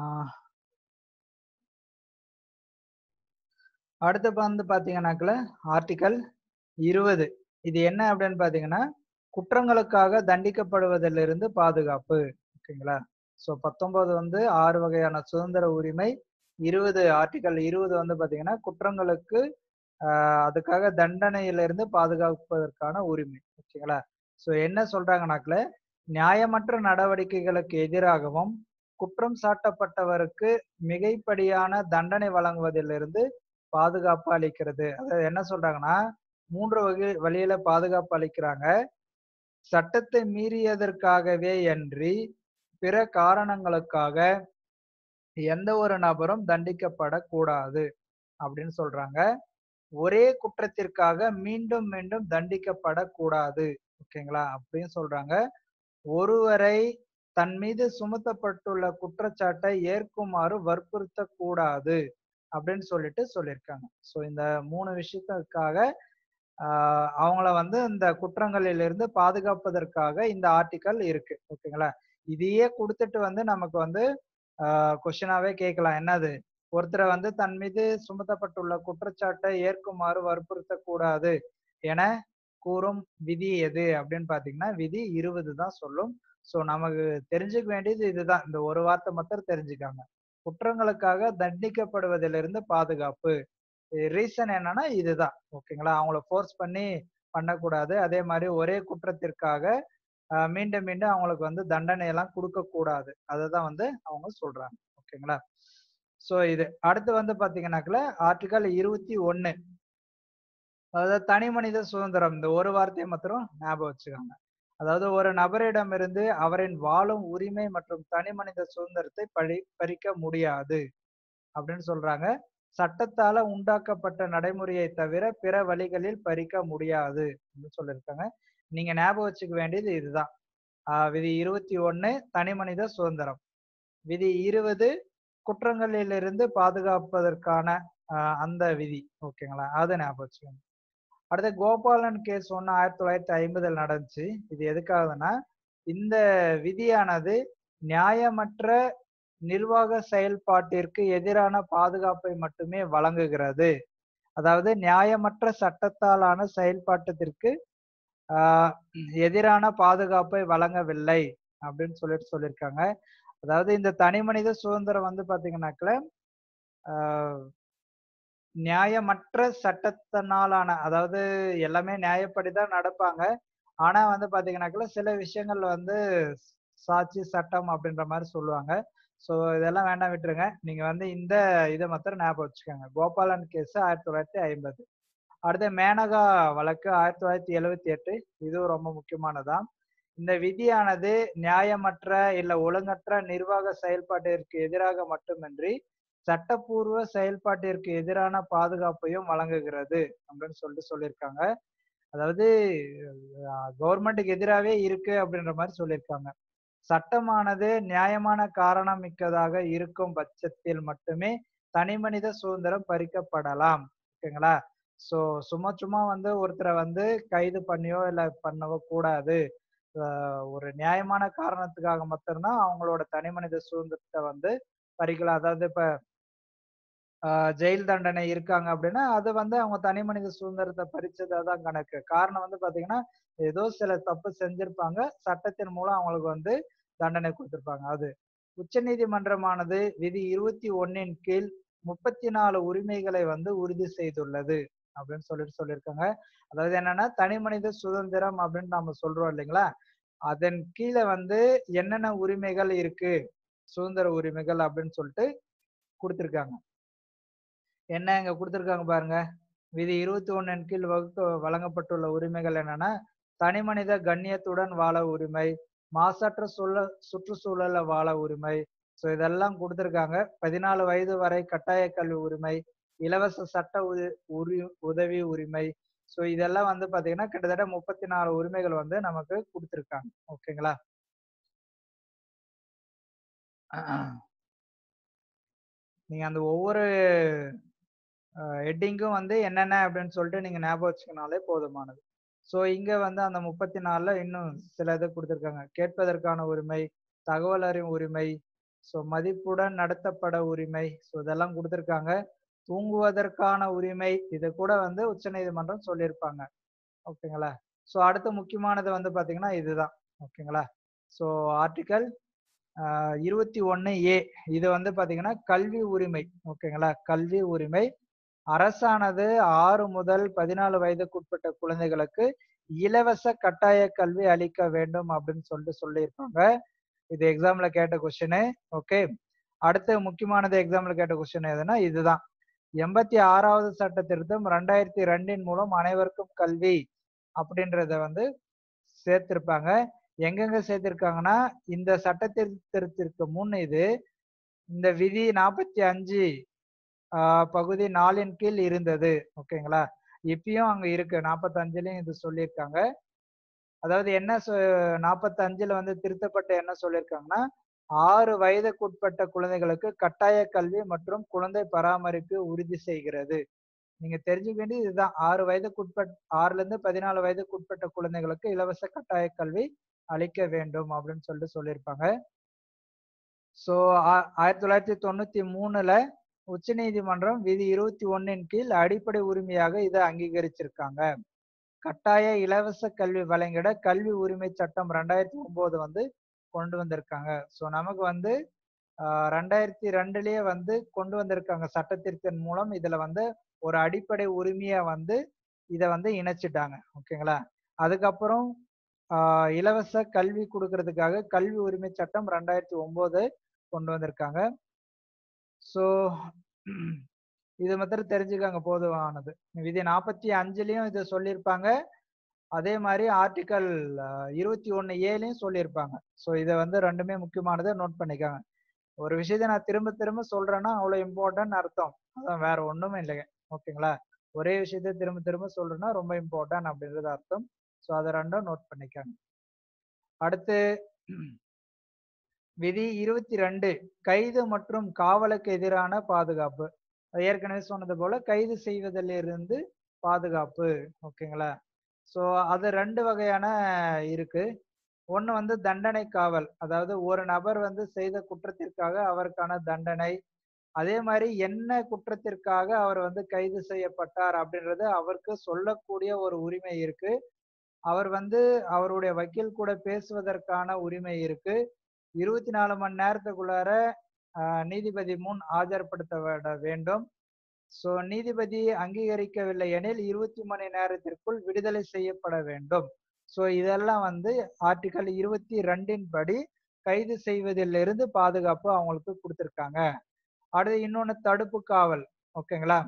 S1: அடுத்து வந்து பார்த்தீங்கன்னாக்ல, ஆர்டிகிள் இருபது. இது என்ன அப்படின்னு பார்த்தீங்கன்னா, குற்றங்களுக்காக தண்டிக்கப்படுவதிலிருந்து பாதுகாப்பு. ஓகேங்களா? ஸோ பத்தொன்பது வந்து ஆறு வகையான சுதந்திர உரிமை. இருபது ஆர்டிகிள் இருபது வந்து பார்த்தீங்கன்னா, குற்றங்களுக்கு அ அதுக்காக தண்டனையிலிருந்து பாதுகாப்பதற்கான உரிமை. ஓகேங்களா? ஸோ என்ன சொல்றாங்கனாக்ல, நியாயமற்ற நடவடிக்கைகளுக்கு எதிராகவும், குற்றம் சாட்டப்பட்டவருக்கு மிகைப்படியான தண்டனை வழங்குவதிலிருந்து பாதுகாப்பு அளிக்கிறது. அதாவது என்ன சொல்றாங்கன்னா, மூன்று வகை வழியில பாதுகாப்பு அளிக்கிறாங்க. சட்டத்தை மீறியதற்காகவே அன்றி, பிற காரணங்களுக்காக எந்த ஒரு நபரும் தண்டிக்கப்படக்கூடாது அப்படின்னு சொல்றாங்க. ஒரே குற்றத்திற்காக மீண்டும், மீண்டும் தண்டிக்கப்படக்கூடாது. ஓகேங்களா? அப்படின்னு சொல்றாங்க. ஒருவரை தன் மீது சுமத்தப்பட்டுள்ள குற்றச்சாட்டை ஏற்குமாறு வற்புறுத்தக்கூடாது. அப்படின்னு சொல்லிட்டு சொல்லியிருக்காங்க. ஸோ இந்த மூன்று விஷயத்துக்காக ஆ அவங்கள வந்து இந்த குற்றங்களிலிருந்து பாதுகாப்பதற்காக இந்த ஆர்டிக்கிள் இருக்கு. ஓகேங்களா? இதையே குடுத்துட்டு வந்து நமக்கு வந்து ஆ கொஸ்டினாவே கேட்கலாம். என்னது? ஒருத்தர வந்து தன் மீது சுமத்தப்பட்டுள்ள குற்றச்சாட்டை ஏற்குமாறு வற்புறுத்தக்கூடாது என கூறும் விதி எது? அப்படின்னு பார்த்தீங்கன்னா, விதி இருபது தான் சொல்லும். ஸோ நமக்கு தெரிஞ்சுக்க வேண்டியது இதுதான். இந்த ஒரு வார்த்தை மாத்திரம் தெரிஞ்சுக்கங்க. குற்றங்களுக்காக தண்டிக்கப்படுவதிலிருந்து பாதுகாப்பு. ரீசன் என்னன்னா இதுதான். ஓகேங்களா? அவங்கள ஃபோர்ஸ் பண்ணி பண்ணக்கூடாது. அதே மாரி ஒரே குற்றத்திற்காக அ மீண்டும், மீண்டும் அவங்களுக்கு வந்து தண்டனை எல்லாம் குடுக்கக்கூடாது. அததான் வந்து அவங்க சொல்றாங்க. ஓகேங்களா? ஸோ இது. அடுத்து வந்து பார்த்தீங்கன்னாக்கல, ஆர்டிகிள் இருபத்தி ஒன்று. அதாவது தனி மனித சுதந்திரம். இந்த ஒரு வார்த்தைய மாத்திரம் ஞாபகம் வச்சுக்கோங்க. அதாவது ஒரு நபரிடமிருந்து அவரின் வாழும் உரிமை மற்றும் தனி மனித சுதந்திரத்தை பழி பறிக்க முடியாது. அப்படின்னு சொல்றாங்க. சட்டத்தால உண்டாக்கப்பட்ட நடைமுறையை தவிர பிற வழிகளில் பறிக்க முடியாது அப்படின்னு சொல்லியிருக்காங்க. நீங்க ஞாபகம் வச்சுக்க வேண்டியது இதுதான். ஆ விதி இருபத்தி ஒன்று தனிமனித சுதந்திரம். விதி இருபது குற்றங்களிலிருந்து பாதுகாப்பதற்கான அ அந்த விதி. ஓகேங்களா? அத ஞாபகம் வச்சுக்கோங்க. அடுத்து கோபாலன் கேஸ் ஒண்ணு ஆயிரத்தி தொள்ளாயிரத்தி ஐம்பதில் நடந்துச்சு. இது எதுக்காகன்னா, இந்த விதியானது நியாயமற்ற நிர்வாக செயல்பாட்டிற்கு எதிரான பாதுகாப்பை மட்டுமே வழங்குகிறது. அதாவது நியாயமற்ற சட்டத்தாலான செயல்பாட்டத்திற்கு ஆ எதிரான பாதுகாப்பை வழங்கவில்லை அப்படின்னு சொல்லிட்டு சொல்லியிருக்காங்க. அதாவது இந்த தனிமனித சுதந்திரம் வந்து பார்த்தீங்கன்னாக்கல, ஆ நியாயமற்ற சட்டத்தினாலான அதாவது எல்லாமே நியாயப்படி தான் நடப்பாங்க. ஆனா வந்து பார்த்தீங்கன்னாக்கா, சில விஷயங்கள் வந்து சாட்சி, சட்டம் அப்படின்ற மாரி சொல்லுவாங்க. ஸோ இதெல்லாம் வேண்டாம் விட்டுருங்க. நீங்க வந்து இந்த இத மாத்திரம் ஞாபகம் வச்சுக்கோங்க. கோபாலன் கேஸ் ஆயிரத்தி தொள்ளாயிரத்தி ஐம்பது. அடுத்து மேனகா வழக்கு ஆயிரத்தி தொள்ளாயிரத்தி எழுபத்தி எட்டு. இதுவும் ரொம்ப முக்கியமானதாம். இந்த விதியானது நியாயமற்ற இல்ல ஒழுங்கற்ற நிர்வாக செயல்பாட்டிற்கு எதிராக மட்டுமின்றி, சட்டப்பூர்வ செயல்பாட்டிற்கு எதிரான பாதுகாப்பையும் வழங்குகிறது அப்படின்னு சொல்லிட்டு சொல்லியிருக்காங்க. அதாவது அ கவர்மெண்ட்டுக்கு எதிராவே இருக்கு அப்படின்ற மாரி சொல்லியிருக்காங்க. சட்டமானது நியாயமான காரணம் மிக்கதாக இருக்கும் பட்சத்தில் மட்டுமே தனிமனித சுதந்திரம் பறிக்கப்படலாம். ஓகேங்களா? ஸோ சும்மா சும்மா வந்து ஒருத்தர வந்து கைது பண்ணியோ, இல்ல பண்ணவோ கூடாது. அ ஒரு நியாயமான காரணத்துக்காக மாத்திரம் தான் அவங்களோட தனிமனித சுதந்திரத்த வந்து பறிக்கலாம். அதாவது இப்ப ஜெயில் தண்டனை இருக்காங்க அப்படின்னா அது வந்து அவங்க தனி மனித சுதந்திரத்தை பறிச்சதா தான் கணக்கு. காரணம் வந்து பாத்தீங்கன்னா ஏதோ சில தப்பு செஞ்சிருப்பாங்க, சட்டத்தின் மூலம் அவங்களுக்கு வந்து தண்டனை கொடுத்திருப்பாங்க. அது உச்சநீதிமன்றமானது விதி இருபத்தி ஒன்னின் கீழ் முப்பத்தி நாலு உரிமைகளை வந்து உறுதி செய்துள்ளது அப்படின்னு சொல்லிட்டு சொல்லியிருக்காங்க. அதாவது என்னன்னா தனி மனித சுதந்திரம் அப்படின்னு நம்ம சொல்றோம் இல்லைங்களா, அதன் கீழே வந்து என்னென்ன உரிமைகள் இருக்கு, சுதந்திர உரிமைகள் அப்படின்னு சொல்லிட்டு கொடுத்திருக்காங்க. என்ன இங்க கொடுத்திருக்காங்க பாருங்க. விதி இருபத்தி ஒன்னின் கீழ் வகுக்க வழங்கப்பட்டுள்ள உரிமைகள் என்னன்னா, தனி மனித கண்ணியத்துடன் வாழ உரிமை, மாசற்ற சூழ சுற்றுச்சூழல்ல வாழ உரிமை. ஸோ இதெல்லாம் கொடுத்திருக்காங்க. பதினாலு வயது வரை கட்டாய கல்வி உரிமை, இலவச சட்ட உத உரி உதவி உரிமை. ஸோ இதெல்லாம் வந்து பாத்தீங்கன்னா கிட்டத்தட்ட முப்பத்தி நாலு உரிமைகள் வந்து நமக்கு கொடுத்திருக்காங்க. ஓகேங்களா? நீங்க அந்த ஒவ்வொரு அ ஹெட்டிங்கும் வந்து என்னென்ன அப்படின்னு சொல்லிட்டு நீங்க ஞாபகம் வச்சுக்கினாலே போதுமானது. ஸோ இங்க வந்து அந்த முப்பத்தி நாலுல இன்னும் சில இது குடுத்திருக்காங்க. கேட்பதற்கான உரிமை, தகவல் அறியும் உரிமை, ஸோ மதிப்புடன் நடத்தப்பட உரிமை. ஸோ இதெல்லாம் குடுத்திருக்காங்க. தூங்குவதற்கான உரிமை, இத கூட வந்து உச்சநீதிமன்றம் சொல்லியிருப்பாங்க. ஓகேங்களா? ஸோ அடுத்து முக்கியமானது வந்து பாத்தீங்கன்னா இதுதான். ஓகேங்களா? ஸோ ஆர்டிக்கல் அ இருபத்தி ஒன்று ஏ இது வந்து பாத்தீங்கன்னா கல்வி உரிமை. ஓகேங்களா? கல்வி உரிமை. அரசானது ஆறு முதல் பதினாலு வயதுக்குட்பட்ட குழந்தைகளுக்கு இலவச கட்டாய கல்வி அளிக்க வேண்டும் அப்படின்னு சொல்லிட்டு சொல்லியிருப்பாங்க. இது எக்ஸாம்ல கேட்ட கொஸ்டின். ஓகே. அடுத்து முக்கியமானது எக்ஸாம்ல கேட்ட கொஸ்டின் எதுனா இதுதான். எண்பத்தி ஆறாவது சட்ட திருத்தம் இரண்டாயிரத்தி இரண்டின் மூலம் அனைவருக்கும் கல்வி அப்படின்றத வந்து சேர்த்திருப்பாங்க. எங்கெங்க சேர்த்திருக்காங்கன்னா, இந்த சட்ட திருத்தத்திற்கு முன் இது இந்த விதி நாற்பத்தி ஐந்து ஆ பகுதி நாலின் கீழ் இருந்தது. ஓகேங்களா? இப்பயும் அங்க இருக்கு. நாற்பத்தி ஐந்துலயும் இது சொல்லியிருக்காங்க. அதாவது என்ன சொ நாற்பத்தி ஐந்துல வந்து திருத்தப்பட்டு என்ன சொல்லியிருக்காங்கன்னா, ஆறு வயதுக்குட்பட்ட குழந்தைகளுக்கு கட்டாய கல்வி மற்றும் குழந்தை பராமரிப்பு உறுதி செய்கிறது. நீங்க தெரிஞ்சுக்க வேண்டியது இதுதான். ஆறு வயதுக்குட்பட் ஆறுல இருந்து பதினாலு வயதுக்குட்பட்ட குழந்தைகளுக்கு இலவச கட்டாய கல்வி அளிக்க வேண்டும் அப்படின்னு சொல்லிட்டு சொல்லியிருப்பாங்க. ஸோ ஆ ஆயிரத்தி தொள்ளாயிரத்தி தொண்ணூத்தி மூணுல உச்சநீதிமன்றம் விதி இருபத்தி ஒன்னின் கீழ் அடிப்படை உரிமையாக இத அங்கீகரிச்சிருக்காங்க. கட்டாய இலவச கல்வி வழங்கிட கல்வி உரிமை சட்டம் இரண்டாயிரத்தி ஒன்பது வந்து கொண்டு வந்திருக்காங்க. ஸோ நமக்கு வந்து அ இரண்டாயிரத்தி இரண்டுலயே வந்து கொண்டு வந்திருக்காங்க. சட்ட திருத்தத்தின் மூலம் இதுல வந்து ஒரு அடிப்படை உரிமையா வந்து இத வந்து இணைச்சுட்டாங்க. ஓகேங்களா? அதுக்கப்புறம் ஆ இலவச கல்வி குடுக்கறதுக்காக கல்வி உரிமை சட்டம் இரண்டாயிரத்தி ஒன்பது கொண்டு வந்திருக்காங்க. ஸோ இது மாத்திரம் தெரிஞ்சுக்கங்க போதுமானது. விதி நாற்பத்தி ஐந்துலயும் இத சொல்லியிருப்பாங்க. அதே மாரி ஆர்டிக்கல் இருபத்தி ஒன்று ஏலயும் சொல்லியிருப்பாங்க. ஸோ இத வந்து ரெண்டுமே முக்கியமானத நோட் பண்ணிக்கங்க. ஒரு விஷயத்த நான் திரும்ப திரும்ப சொல்றேன்னா, அவ்வளோ இம்பார்ட்டன்ட்னு அர்த்தம். அதான் வேற ஒண்ணுமே இல்லைங்க. ஓகேங்களா? ஒரே விஷயத்த திரும்ப திரும்ப சொல்றேன்னா ரொம்ப இம்பார்ட்டன்ட் அப்படின்றது அர்த்தம். ஸோ அத ரெண்டும் நோட் பண்ணிக்கங்க. அடுத்து விதி இருபத்தி இரண்டு கைது மற்றும் காவலுக்கு எதிரான பாதுகாப்பு. ஏற்கனவே சொன்னது போல கைது செய்வதிலிருந்து பாதுகாப்பு. ஓகேங்களா? ஸோ அது ரெண்டு வகையான இருக்கு. ஒண்ணு வந்து தண்டனை காவல். அதாவது ஒரு நபர் வந்து செய்த குற்றத்திற்காக அவருக்கான தண்டனை. அதே மாரி என்ன குற்றத்திற்காக அவர் வந்து கைது செய்யப்பட்டார் அப்படின்றது அவருக்கு சொல்லக்கூடிய ஒரு உரிமை இருக்கு. அவர் வந்து அவருடைய வக்கீல் கூட பேசுவதற்கான உரிமை இருக்கு. இருபத்தி நாலு மணி நேரத்துக்குள்ளார அ நீதிபதி முன் ஆஜர்படுத்தப்பட வேண்டும். ஸோ நீதிபதி அங்கீகரிக்கவில்லை எனில் இருபது மணி நேரத்திற்குள் விடுதலை செய்யப்பட வேண்டும். ஸோ இதெல்லாம் வந்து ஆர்டிக்கல் இருபத்தி இரண்டின் படி கைது செய்வதிலிருந்து பாதுகாப்பு அவங்களுக்கு குடுத்திருக்காங்க. அடுத்து இன்னொன்னு தடுப்பு காவல். ஓகேங்களா?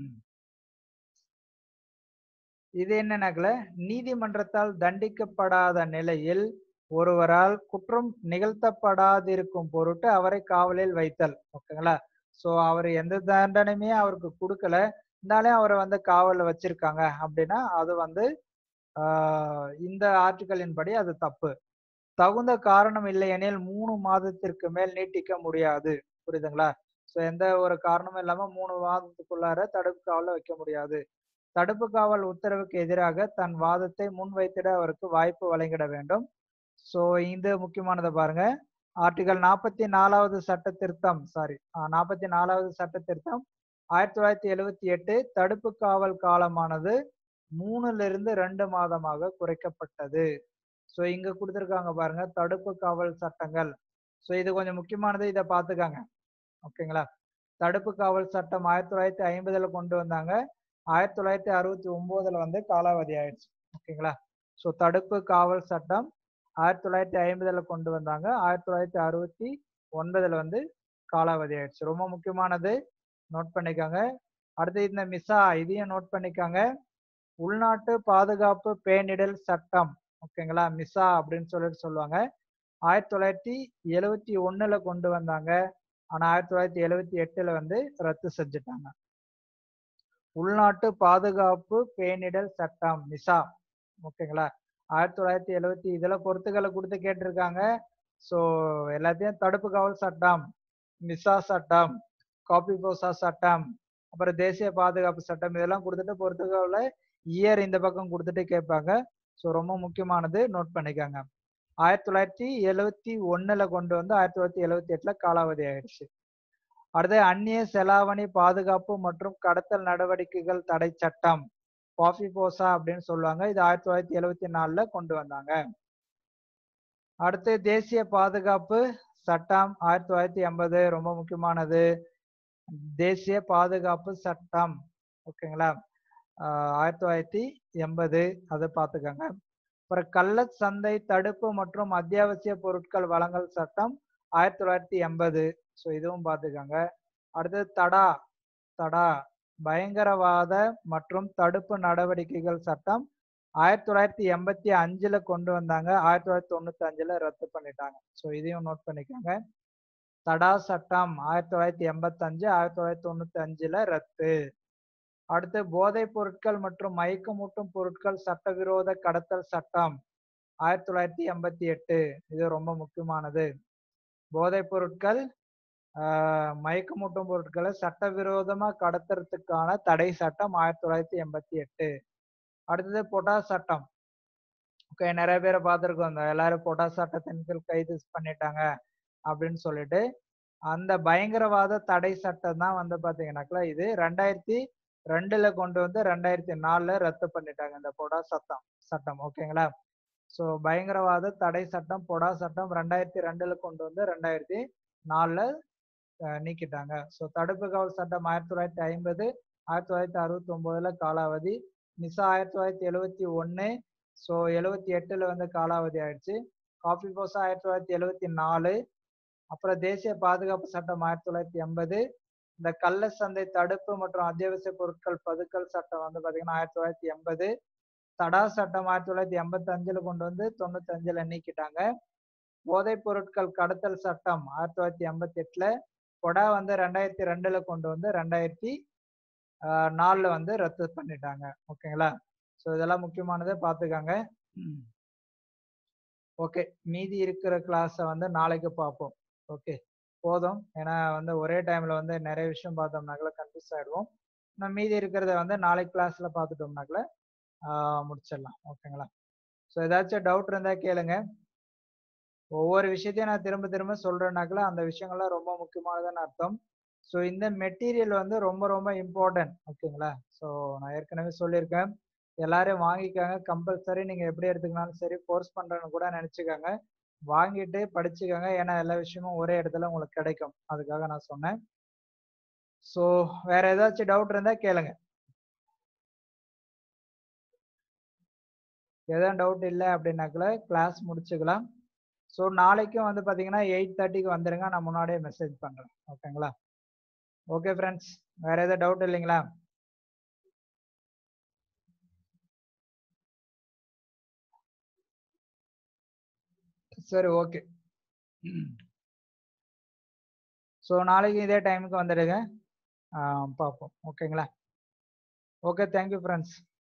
S1: இது என்னன்னாக்கல, நீதிமன்றத்தால் தண்டிக்கப்படாத நிலையில் ஒருவரால் குற்றம் நிகழ்த்தப்படாதிருக்கும் பொருட்டு அவரை காவலில் வைத்தல். ஓகேங்களா? ஸோ அவரு எந்த தண்டனையுமே அவருக்கு குடுக்கல. இருந்தாலும் அவர வந்து காவல்ல வச்சிருக்காங்க அப்படின்னா, அது வந்து ஆ இந்த ஆர்டிகளின் படி அது தப்பு. தகுந்த காரணம் இல்லையெனில் மூணு மாதத்திற்கு மேல் நீட்டிக்க முடியாது. புரியுதுங்களா? ஸோ எந்த ஒரு காரணமும் இல்லாம மூணு மாதத்துக்குள்ளார தடுப்பு காவல்ல வைக்க முடியாது. தடுப்பு காவல் உத்தரவுக்கு எதிராக தன் வாதத்தை முன்வைத்திட அவருக்கு வாய்ப்பு வழங்கிட வேண்டும். ஸோ இது முக்கியமானத பாருங்க. ஆர்டிகல் நாற்பத்தி நாலாவது சட்ட திருத்தம் சாரி அ நாற்பத்தி நாலாவது சட்ட திருத்தம் ஆயிரத்தி தொள்ளாயிரத்தி எழுவத்தி எட்டு தடுப்பு காவல் காலமானது மூணுல இருந்து ரெண்டு மாதமாக குறைக்கப்பட்டது. ஸோ இங்க கொடுத்துருக்காங்க பாருங்க தடுப்பு காவல் சட்டங்கள். ஸோ இது கொஞ்சம் முக்கியமானது, இதை பார்த்துக்காங்க. ஓகேங்களா? தடுப்பு காவல் சட்டம் ஆயிரத்தி தொள்ளாயிரத்தி ஐம்பதுல கொண்டு வந்தாங்க. ஆயிரத்தி தொள்ளாயிரத்தி அறுபத்தி ஒன்பதுல வந்து காலாவதி ஆயிடுச்சு. ஓகேங்களா? ஸோ தடுப்பு காவல் சட்டம் ஆயிரத்தி தொள்ளாயிரத்தி ஐம்பதுல கொண்டு வந்தாங்க. ஆயிரத்தி தொள்ளாயிரத்தி அறுபத்தி ஒன்பதுல வந்து காலாவதி ஆயிடுச்சு. ரொம்ப முக்கியமானது, நோட் பண்ணிக்கோங்க. அடுத்து இந்த மிசா, இதையும் நோட் பண்ணிக்கோங்க. உள்நாட்டு பாதுகாப்பு பேணிடல் சட்டம். ஓகேங்களா? மிசா அப்படின்னு சொல்லிட்டு சொல்லுவாங்க. ஆயிரத்தி தொள்ளாயிரத்தி எழுவத்தி ஒண்ணுல கொண்டு வந்தாங்க. ஆனா ஆயிரத்தி தொள்ளாயிரத்தி எழுவத்தி எட்டுல வந்து ரத்து செஞ்சுட்டாங்க. உள்நாட்டு பாதுகாப்பு பேணிடல் சட்டம் மிசா. ஓகேங்களா? ஆயிரத்தி தொள்ளாயிரத்தி எழுவத்தி இதுல பொறுத்துக்களை கொடுத்து கேட்டிருக்காங்க. ஸோ எல்லாத்தையும் தடுப்பு காவல் சட்டம், மிசா சட்டம், காப்பி போசா சட்டம், அப்புறம் தேசிய பாதுகாப்பு சட்டம், இதெல்லாம் கொடுத்துட்டு பொறுத்துக்கால இயர் இந்த பக்கம் கொடுத்துட்டு கேட்பாங்க. ஸோ ரொம்ப முக்கியமானது, நோட் பண்ணிக்கோங்க. ஆயிரத்தி தொள்ளாயிரத்தி எழுவத்தி ஒண்ணுல கொண்டு வந்து ஆயிரத்தி தொள்ளாயிரத்தி எழுவத்தி எட்டுல காலாவதி ஆயிடுச்சு. அடுத்து அந்நிய செலாவணி பாதுகாப்பு மற்றும் கடத்தல் நடவடிக்கைகள் தடை சட்டம், காஃபி போசா அப்படின்னு சொல்லுவாங்க. இது ஆயிரத்தி தொள்ளாயிரத்தி எழுவத்தி நாலுல கொண்டு வந்தாங்க. அடுத்து தேசிய பாதுகாப்பு சட்டம் ஆயிரத்தி தொள்ளாயிரத்தி எண்பது, ரொம்ப முக்கியமானது. தேசிய பாதுகாப்பு சட்டம். ஓகேங்களா? ஆஹ் ஆயிரத்தி தொள்ளாயிரத்தி எண்பது, அதை பார்த்துக்கோங்க. அப்புறம் கள்ள சந்தை தடுப்பு மற்றும் அத்தியாவசிய பொருட்கள் வழங்கல் சட்டம் ஆயிரத்தி தொள்ளாயிரத்தி எண்பது. ஸோ இதுவும் பார்த்துக்கோங்க. அடுத்தது தடா தடா பயங்கரவாத மற்றும் தடுப்பு நடவடிக்கைகள் சட்டம் ஆயிரத்தி தொள்ளாயிரத்தி எண்பத்தி அஞ்சுல கொண்டு வந்தாங்க. ஆயிரத்தி தொள்ளாயிரத்தி தொண்ணூத்தி அஞ்சுல ரத்து பண்ணிட்டாங்க. ஸோ இதையும் நோட் பண்ணிக்கோங்க. தடா சட்டம் ஆயிரத்தி தொள்ளாயிரத்தி எண்பத்தி அஞ்சு ஆயிரத்தி தொள்ளாயிரத்தி தொண்ணூத்தி அஞ்சுல ரத்து. அடுத்து போதைப் பொருட்கள் மற்றும் மயக்கமூட்டும் பொருட்கள் சட்டவிரோத கடத்தல் சட்டம் ஆயிரத்தி தொள்ளாயிரத்தி எண்பத்தி எட்டு. இது ரொம்ப முக்கியமானது. போதைப் பொருட்கள் ஆஹ் மயக்கமூட்டும் பொருட்களை சட்டவிரோதமா கடத்துறதுக்கான தடை சட்டம் ஆயிரத்தி தொள்ளாயிரத்தி எண்பத்தி எட்டு. அடுத்தது பொட்டாஸ் சட்டம். ஓகே, நிறைய பேரை பார்த்துருக்கோம், எல்லாரும் பொட்டாஸ் சட்டத்தின் கீழ் கைது பண்ணிட்டாங்க அப்படின்னு சொல்லிட்டு. அந்த பயங்கரவாத தடை சட்டம் தான் வந்து பாத்தீங்கன்னாக்கா இது ரெண்டாயிரத்தி ரெண்டுல கொண்டு வந்து ரெண்டாயிரத்தி நாலுல ரத்து பண்ணிட்டாங்க இந்த பொடா சட்டம் சட்டம் ஓகேங்களா? ஸோ பயங்கரவாத தடை சட்டம் பொடா சட்டம் ரெண்டாயிரத்தி ரெண்டுல கொண்டு வந்து ரெண்டாயிரத்தி நாலுல நீக்கிட்டாங்க. ஸோ தடுப்பு காவல் சட்டம் ஆயிரத்தி தொள்ளாயிரத்தி ஐம்பது ஆயிரத்தி தொள்ளாயிரத்தி அறுபத்தி ஒன்பதுல காலாவதி. மிசா ஆயிரத்தி தொள்ளாயிரத்தி எழுவத்தி ஒண்ணு. ஸோ எழுவத்தி எட்டுல வந்து காலாவதி ஆயிடுச்சு. காஃபி போசா ஆயிரத்தி தொள்ளாயிரத்தி எழுவத்தி நாலு. அப்புறம் தேசிய பாதுகாப்பு சட்டம் ஆயிரத்தி தொள்ளாயிரத்தி எண்பது. இந்த கள்ள சந்தை தடுப்பு மற்றும் அத்தியாவசிய பொருட்கள் பதுக்கல் சட்டம் வந்து பாத்தீங்கன்னா ஆயிரத்தி தொள்ளாயிரத்தி எண்பது. தடா சட்டம் ஆயிரத்தி தொள்ளாயிரத்தி எண்பத்தி அஞ்சுல கொண்டு வந்து தொண்ணூத்தி அஞ்சுல நீக்கிட்டாங்க. போதைப் பொருட்கள் கடத்தல் சட்டம் ஆயிரத்தி தொள்ளாயிரத்தி எண்பத்தி எட்டுல. கொடா வந்து ரெண்டாயிரத்தி ரெண்டுல கொண்டு வந்து ரெண்டாயிரத்தி ஆஹ் நாலுல வந்து ரத்து பண்ணிட்டாங்க. ஓகேங்களா? ஸோ இதெல்லாம் முக்கியமானதை பார்த்துக்காங்க. ஓகே, மீதி இருக்கிற கிளாஸை வந்து நாளைக்கு பார்ப்போம். ஓகே, போதும். ஏன்னா வந்து ஒரே டைம்ல வந்து நிறைய விஷயம் பார்த்தோம்னாக்கல கன்ஃபியூஸ் ஆயிடுவோம். நம்ம மீதி இருக்கிறத வந்து நாளைக்கு கிளாஸ்ல பார்த்துட்டோம்னாக்கல முடிச்சிடலாம். ஓகேங்களா? ஸோ ஏதாச்சும் டவுட் இருந்தா கேளுங்க. ஒவ்வொரு விஷயத்தையும் நான் திரும்ப திரும்ப சொல்றேன்னாக்கல அந்த விஷயங்கள்லாம் ரொம்ப முக்கியமானதுன்னு அர்த்தம். ஸோ இந்த மெட்டீரியல் வந்து ரொம்ப ரொம்ப இம்பார்ட்டன்ட். ஓகேங்களா? ஸோ நான் ஏற்கனவே சொல்லியிருக்கேன், எல்லாரும் வாங்கிக்கோங்க. கம்பல்சரி நீங்க எப்படி எடுத்துக்கினாலும் சரி, கோர்ஸ் பண்றேன்னு கூட நினைச்சுக்கோங்க. வாங்கிட்டு படிச்சுக்கோங்க. ஏன்னா எல்லா விஷயமும் ஒரே இடத்துல உங்களுக்கு கிடைக்கும். அதுக்காக நான் சொன்னேன். ஸோ வேற ஏதாச்சும் டவுட் இருந்தா கேளுங்க. எதாவது டவுட் இல்லை அப்படின்னாக்கல கிளாஸ் முடிச்சுக்கலாம். ஸோ நாளைக்கும் வந்து பாத்தீங்கன்னா எயிட் தேர்ட்டிக்கு வந்துருங்க. நான் முன்னாடியே மெசேஜ் பண்றேன். ஓகேங்களா? ஓகே ஃப்ரெண்ட்ஸ், வேற ஏதாவது டவுட் இல்லைங்களா? சரி, ஓகே. ஸோ நாளைக்கு இதே டைமுக்கு வந்துடுங்க, பார்ப்போம். ஓகேங்களா? Okay, thank you friends.